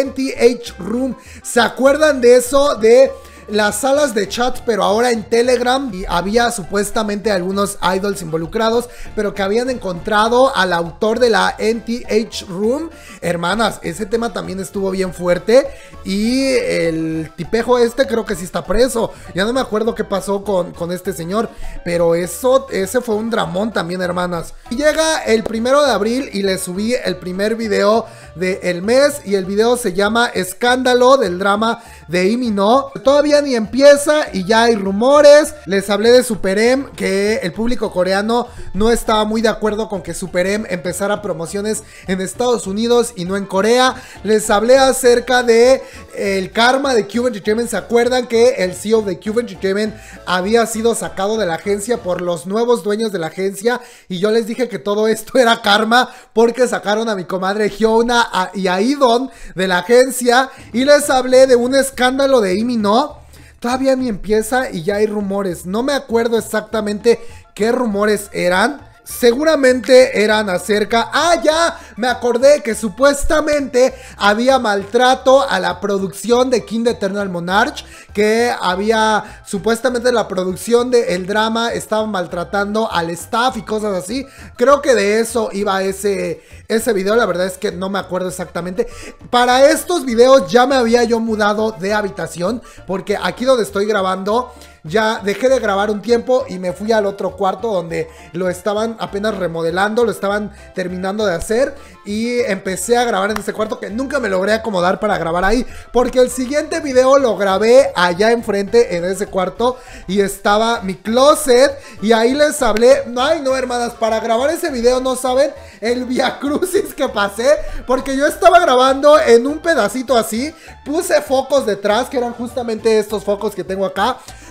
NTH Room. ¿Se acuerdan de eso? De las salas de chat, pero ahora en Telegram, y había supuestamente algunos idols involucrados, pero que habían encontrado al autor de la NTH Room. Hermanas, ese tema también estuvo bien fuerte y el tipejo creo que sí está preso. Ya no me acuerdo qué pasó con este señor, pero ese fue un dramón también, hermanas. Y llega el 1 de abril y les subí el primer video del mes y el video se llama Escándalo del drama de Imino. Todavía ni empieza y ya hay rumores. Les hablé de Super M, que el público coreano no estaba muy de acuerdo con que Super M empezara promociones en Estados Unidos y no en Corea. Les hablé acerca de el karma de Cube Entertainment. ¿Se acuerdan que el CEO de Cube Entertainment había sido sacado de la agencia por los nuevos dueños de la agencia? Y yo les dije que todo esto era karma porque sacaron a mi comadre Hyuna y a Idon de la agencia. Y les hablé de un escándalo de Imino. Todavía ni empieza y ya hay rumores. No me acuerdo exactamente qué rumores eran. Seguramente eran acerca... ya me acordé que supuestamente había maltrato a la producción de King de Eternal Monarch, que había supuestamente la producción del drama estaban maltratando al staff y cosas así. Creo que de eso iba ese video, la verdad es que no me acuerdo exactamente. Para estos videos ya me había yo mudado de habitación, porque aquí donde estoy grabando ya dejé de grabar un tiempo y me fui al otro cuarto donde lo estaban apenas remodelando, lo estaban terminando de hacer, y empecé a grabar en ese cuarto que nunca me logré acomodar para grabar ahí, porque el siguiente video lo grabé allá enfrente en ese cuarto y estaba mi closet y ahí les hablé. Ay no, hermanas, para grabar ese video no saben el viacrucis que pasé, porque yo estaba grabando en un pedacito así, puse focos detrás que eran justamente estos focos que tengo acá.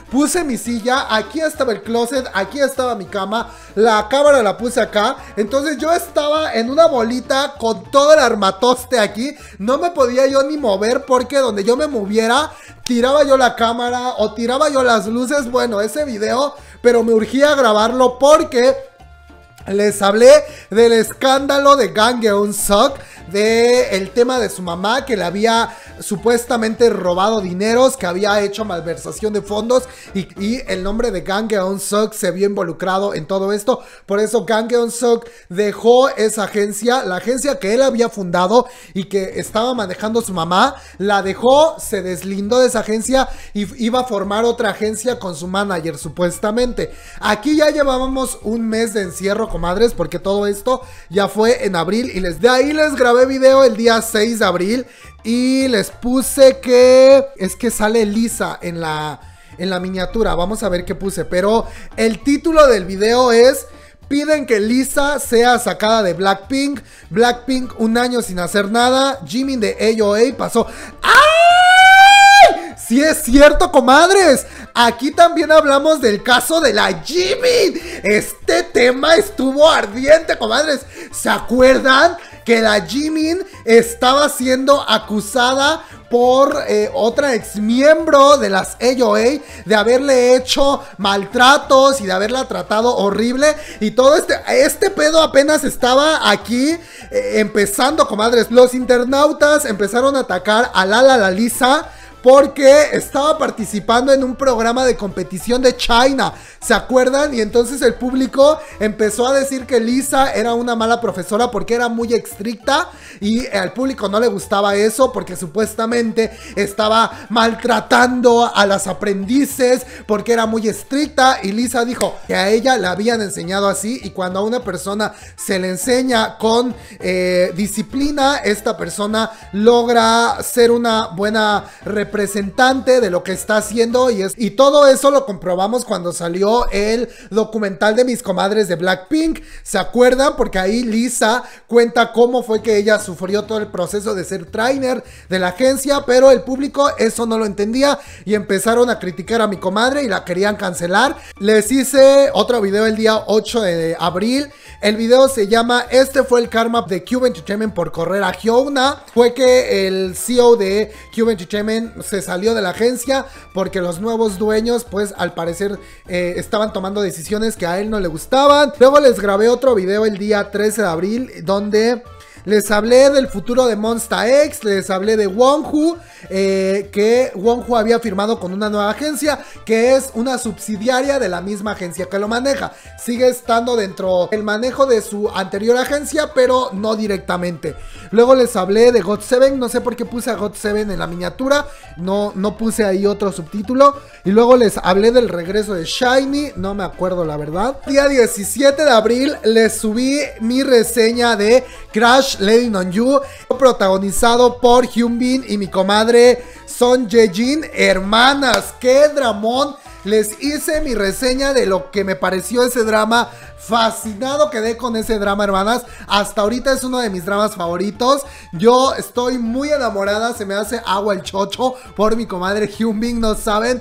puse mi silla, aquí estaba el closet, aquí estaba mi cama, la cámara la puse acá. Entonces yo estaba en una bolita con todo el armatoste aquí. No me podía yo ni mover porque donde yo me moviera, tiraba yo la cámara o tiraba yo las luces. Bueno, ese video, pero me urgía grabarlo porque les hablé del escándalo de Gang Eun-seok, del tema de su mamá que le había supuestamente robado dineros, que había hecho malversación de fondos y el nombre de Gang Eun-seok se vio involucrado en todo esto. Por eso Gang Eun-seok dejó esa agencia, la agencia que él había fundado y que estaba manejando su mamá, la dejó, se deslindó de esa agencia y iba a formar otra agencia con su manager supuestamente. Aquí ya llevábamos un mes de encierro, comadres, porque todo esto ya fue en abril y de ahí les grabé video el día 6 de abril y les puse que es que sale Lisa en la miniatura. Vamos a ver qué puse, pero el título del video es: piden que Lisa sea sacada de Blackpink. Blackpink un año sin hacer nada. Jimin de AOA pasó. ¡Ay! Sí es cierto, comadres. Aquí también hablamos del caso de la Jimin. Este tema estuvo ardiente, comadres. ¿Se acuerdan que la Jimin estaba siendo acusada por otra ex miembro de las AOA de haberle hecho maltratos y de haberla tratado horrible? Y todo este pedo apenas estaba aquí empezando, comadres. Los internautas empezaron a atacar a la Lisa porque estaba participando en un programa de competición de China, ¿se acuerdan? Y entonces el público empezó a decir que Lisa era una mala profesora porque era muy estricta y al público no le gustaba eso porque supuestamente estaba maltratando a las aprendices porque era muy estricta. Y Lisa dijo que a ella le habían enseñado así, y cuando a una persona se le enseña con disciplina, esta persona logra ser una buena representante de lo que está haciendo. Y todo eso lo comprobamos cuando salió el documental de mis comadres de Blackpink, ¿se acuerdan? Porque ahí Lisa cuenta cómo fue que ella sufrió todo el proceso de ser trainer de la agencia, pero el público eso no lo entendía y empezaron a criticar a mi comadre y la querían cancelar. Les hice otro video el día 8 de abril. El video se llama "Este fue el karma de Cube Entertainment por correr a Hyuna". Fue que el CEO de Cube Entertainment se salió de la agencia porque los nuevos dueños, pues al parecer estaban tomando decisiones que a él no le gustaban. Luego les grabé otro video el día 13 de abril donde les hablé del futuro de Monsta X, les hablé de Wonhu, que Wonhu había firmado con una nueva agencia, que es una subsidiaria de la misma agencia que lo maneja. Sigue estando dentro del manejo de su anterior agencia, pero no directamente. Luego les hablé de GOT7, no sé por qué puse a GOT7 en la miniatura, no puse ahí otro subtítulo. Y luego les hablé del regreso de SHINee, no me acuerdo la verdad. Día 17 de abril les subí mi reseña de Crash Landing on You, protagonizado por Hyunbin y mi comadre Son Ye-jin. Hermanas, qué dramón. Les hice mi reseña de lo que me pareció ese drama. Fascinado quedé con ese drama, hermanas. Hasta ahorita es uno de mis dramas favoritos. Yo estoy muy enamorada, se me hace agua el chocho por mi comadre Hyunbin, no saben.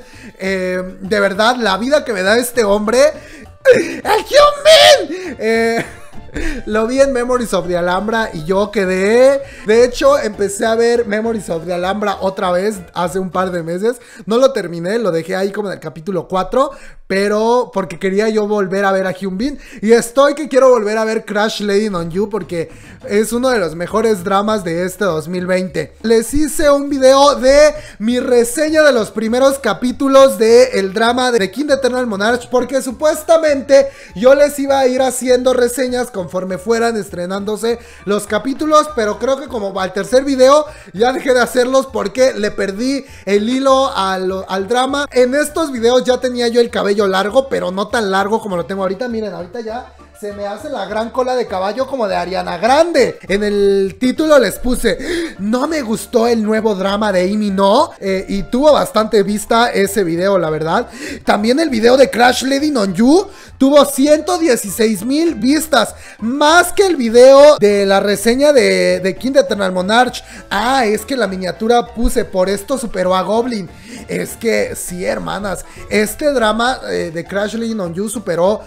De verdad, la vida que me da este hombre. ¡El Hyunbin! Lo vi en Memories of the Alhambra y yo quedé. De hecho, empecé a ver Memories of the Alhambra otra vez hace un par de meses. No lo terminé, lo dejé ahí como en el capítulo 4, pero porque quería yo volver a ver a Hyunbin. Y estoy que quiero volver a ver Crash Landing on You porque es uno de los mejores dramas de este 2020. Les hice un video de mi reseña de los primeros capítulos del drama de King Eternal Monarch, porque supuestamente yo les iba a ir haciendo reseñas conforme fueran estrenándose los capítulos, pero creo que como al tercer video ya dejé de hacerlos porque le perdí el hilo al drama. En estos videos ya tenía yo el cabello largo, pero no tan largo como lo tengo ahorita. Miren, ahorita ya se me hace la gran cola de caballo como de Ariana Grande. En el título les puse, no me gustó el nuevo drama de Amy No, y tuvo bastante vista ese video, la verdad. También el video de Crash Landing on You tuvo 116,000 vistas, más que el video de la reseña de King the Eternal Monarch. Ah, es que la miniatura puse, por esto superó a Goblin. Es que sí, hermanas, este drama de Crash Landing on You superó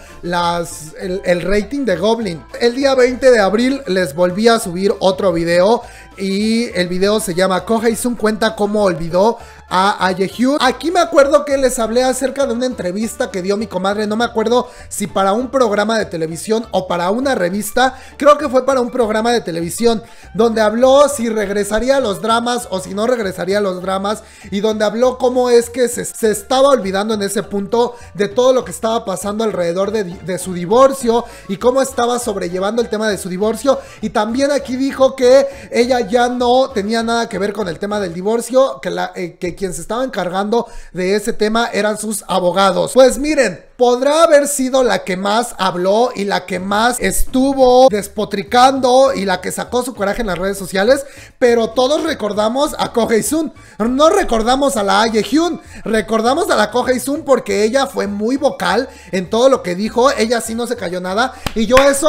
el rating de Goblin. El día 20 de abril les volví a subir otro video, y el video se llama Kohei-sun cuenta cómo olvidó a Ayehyun. Aquí me acuerdo que les hablé acerca de una entrevista que dio mi comadre, no me acuerdo si para un programa de televisión o para una revista, creo que fue para un programa de televisión, donde habló si regresaría a los dramas o si no regresaría a los dramas, y donde habló cómo es que se estaba olvidando en ese punto de todo lo que estaba pasando alrededor de su divorcio, y cómo estaba sobrellevando el tema de su divorcio. Y también aquí dijo que ella ya no tenía nada que ver con el tema del divorcio, que quien se estaba encargando de ese tema eran sus abogados. Pues miren, podrá haber sido la que más habló y la que más estuvo despotricando y la que sacó su coraje en las redes sociales, pero todos recordamos a Kohei-sun, no recordamos a la Ayehyun, recordamos a la Kohei-sun porque ella fue muy vocal en todo lo que dijo. Ella sí no se cayó nada, y yo eso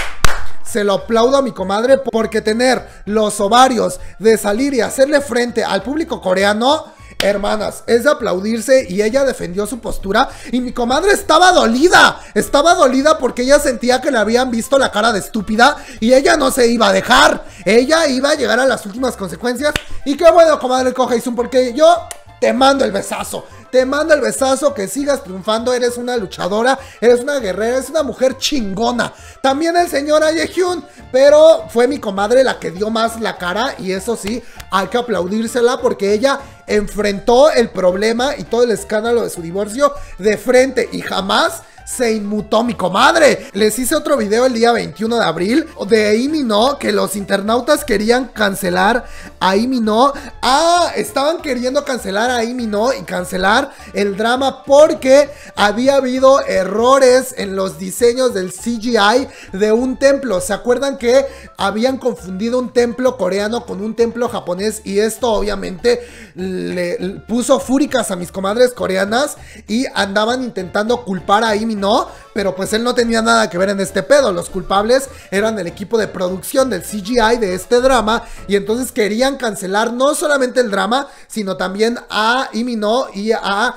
se lo aplaudo a mi comadre, porque tener los ovarios de salir y hacerle frente al público coreano, hermanas, es de aplaudirse. Y ella defendió su postura, y mi comadre estaba dolida porque ella sentía que le habían visto la cara de estúpida, y ella no se iba a dejar, ella iba a llegar a las últimas consecuencias. Y qué bueno, comadre Kohei-sun, porque yo te mando el besazo. Te mando el besazo, que sigas triunfando, eres una luchadora, eres una guerrera, eres una mujer chingona. También el señor Ayehyun, pero fue mi comadre la que dio más la cara, y eso sí, hay que aplaudírsela porque ella enfrentó el problema y todo el escándalo de su divorcio de frente, y jamás se inmutó mi comadre. Les hice otro video el día 21 de abril de Amy No, que los internautas querían cancelar a Amy No. Estaban queriendo cancelar a Amy No y cancelar el drama porque había habido errores en los diseños del CGI de un templo. ¿Se acuerdan que habían confundido un templo coreano con un templo japonés? Y esto obviamente le puso fúricas a mis comadres coreanas, y andaban intentando culpar a Amy No, pero pues él no tenía nada que ver en este pedo. Los culpables eran el equipo de producción del CGI de este drama, y entonces querían cancelar no solamente el drama, sino también a Amy No y a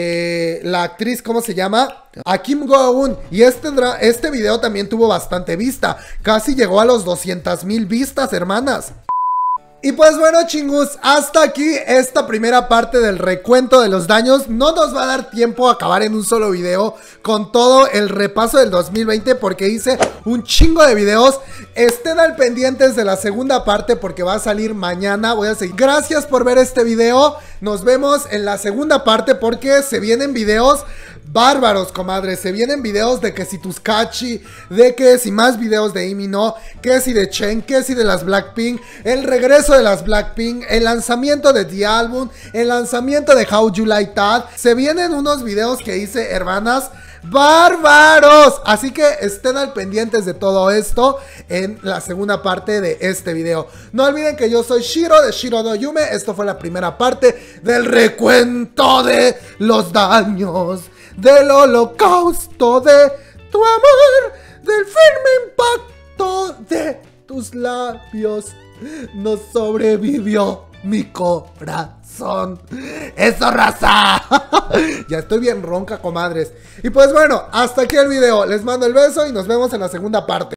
la actriz, ¿cómo se llama? A Kim Go-eun. Y este video también tuvo bastante vista, casi llegó a los 200,000 vistas, hermanas. Y pues bueno, chingus, hasta aquí esta primera parte del recuento de los daños. No nos va a dar tiempo a acabar en un solo video con todo el repaso del 2020, porque hice un chingo de videos. Estén al pendientes de la segunda parte porque va a salir mañana. Voy a seguir. Gracias por ver este video. Nos vemos en la segunda parte porque se vienen videos bárbaros, comadre. Se vienen videos de que si Tuzkachi, de que si más videos de Amy No, que si de Chen, que si de las Blackpink, el regreso de las Blackpink, el lanzamiento de The Album, el lanzamiento de How You Like That. Se vienen unos videos que hice, hermanas, bárbaros. Así que estén al pendientes de todo esto en la segunda parte de este video. No olviden que yo soy Shiro de Shiro no Yume. Esto fue la primera parte del recuento de los daños, del holocausto de tu amor, del firme impacto de tus labios. No sobrevivió mi corazón. ¡Eso, raza! Ya estoy bien ronca, comadres. Y pues bueno, hasta aquí el video. Les mando el beso y nos vemos en la segunda parte.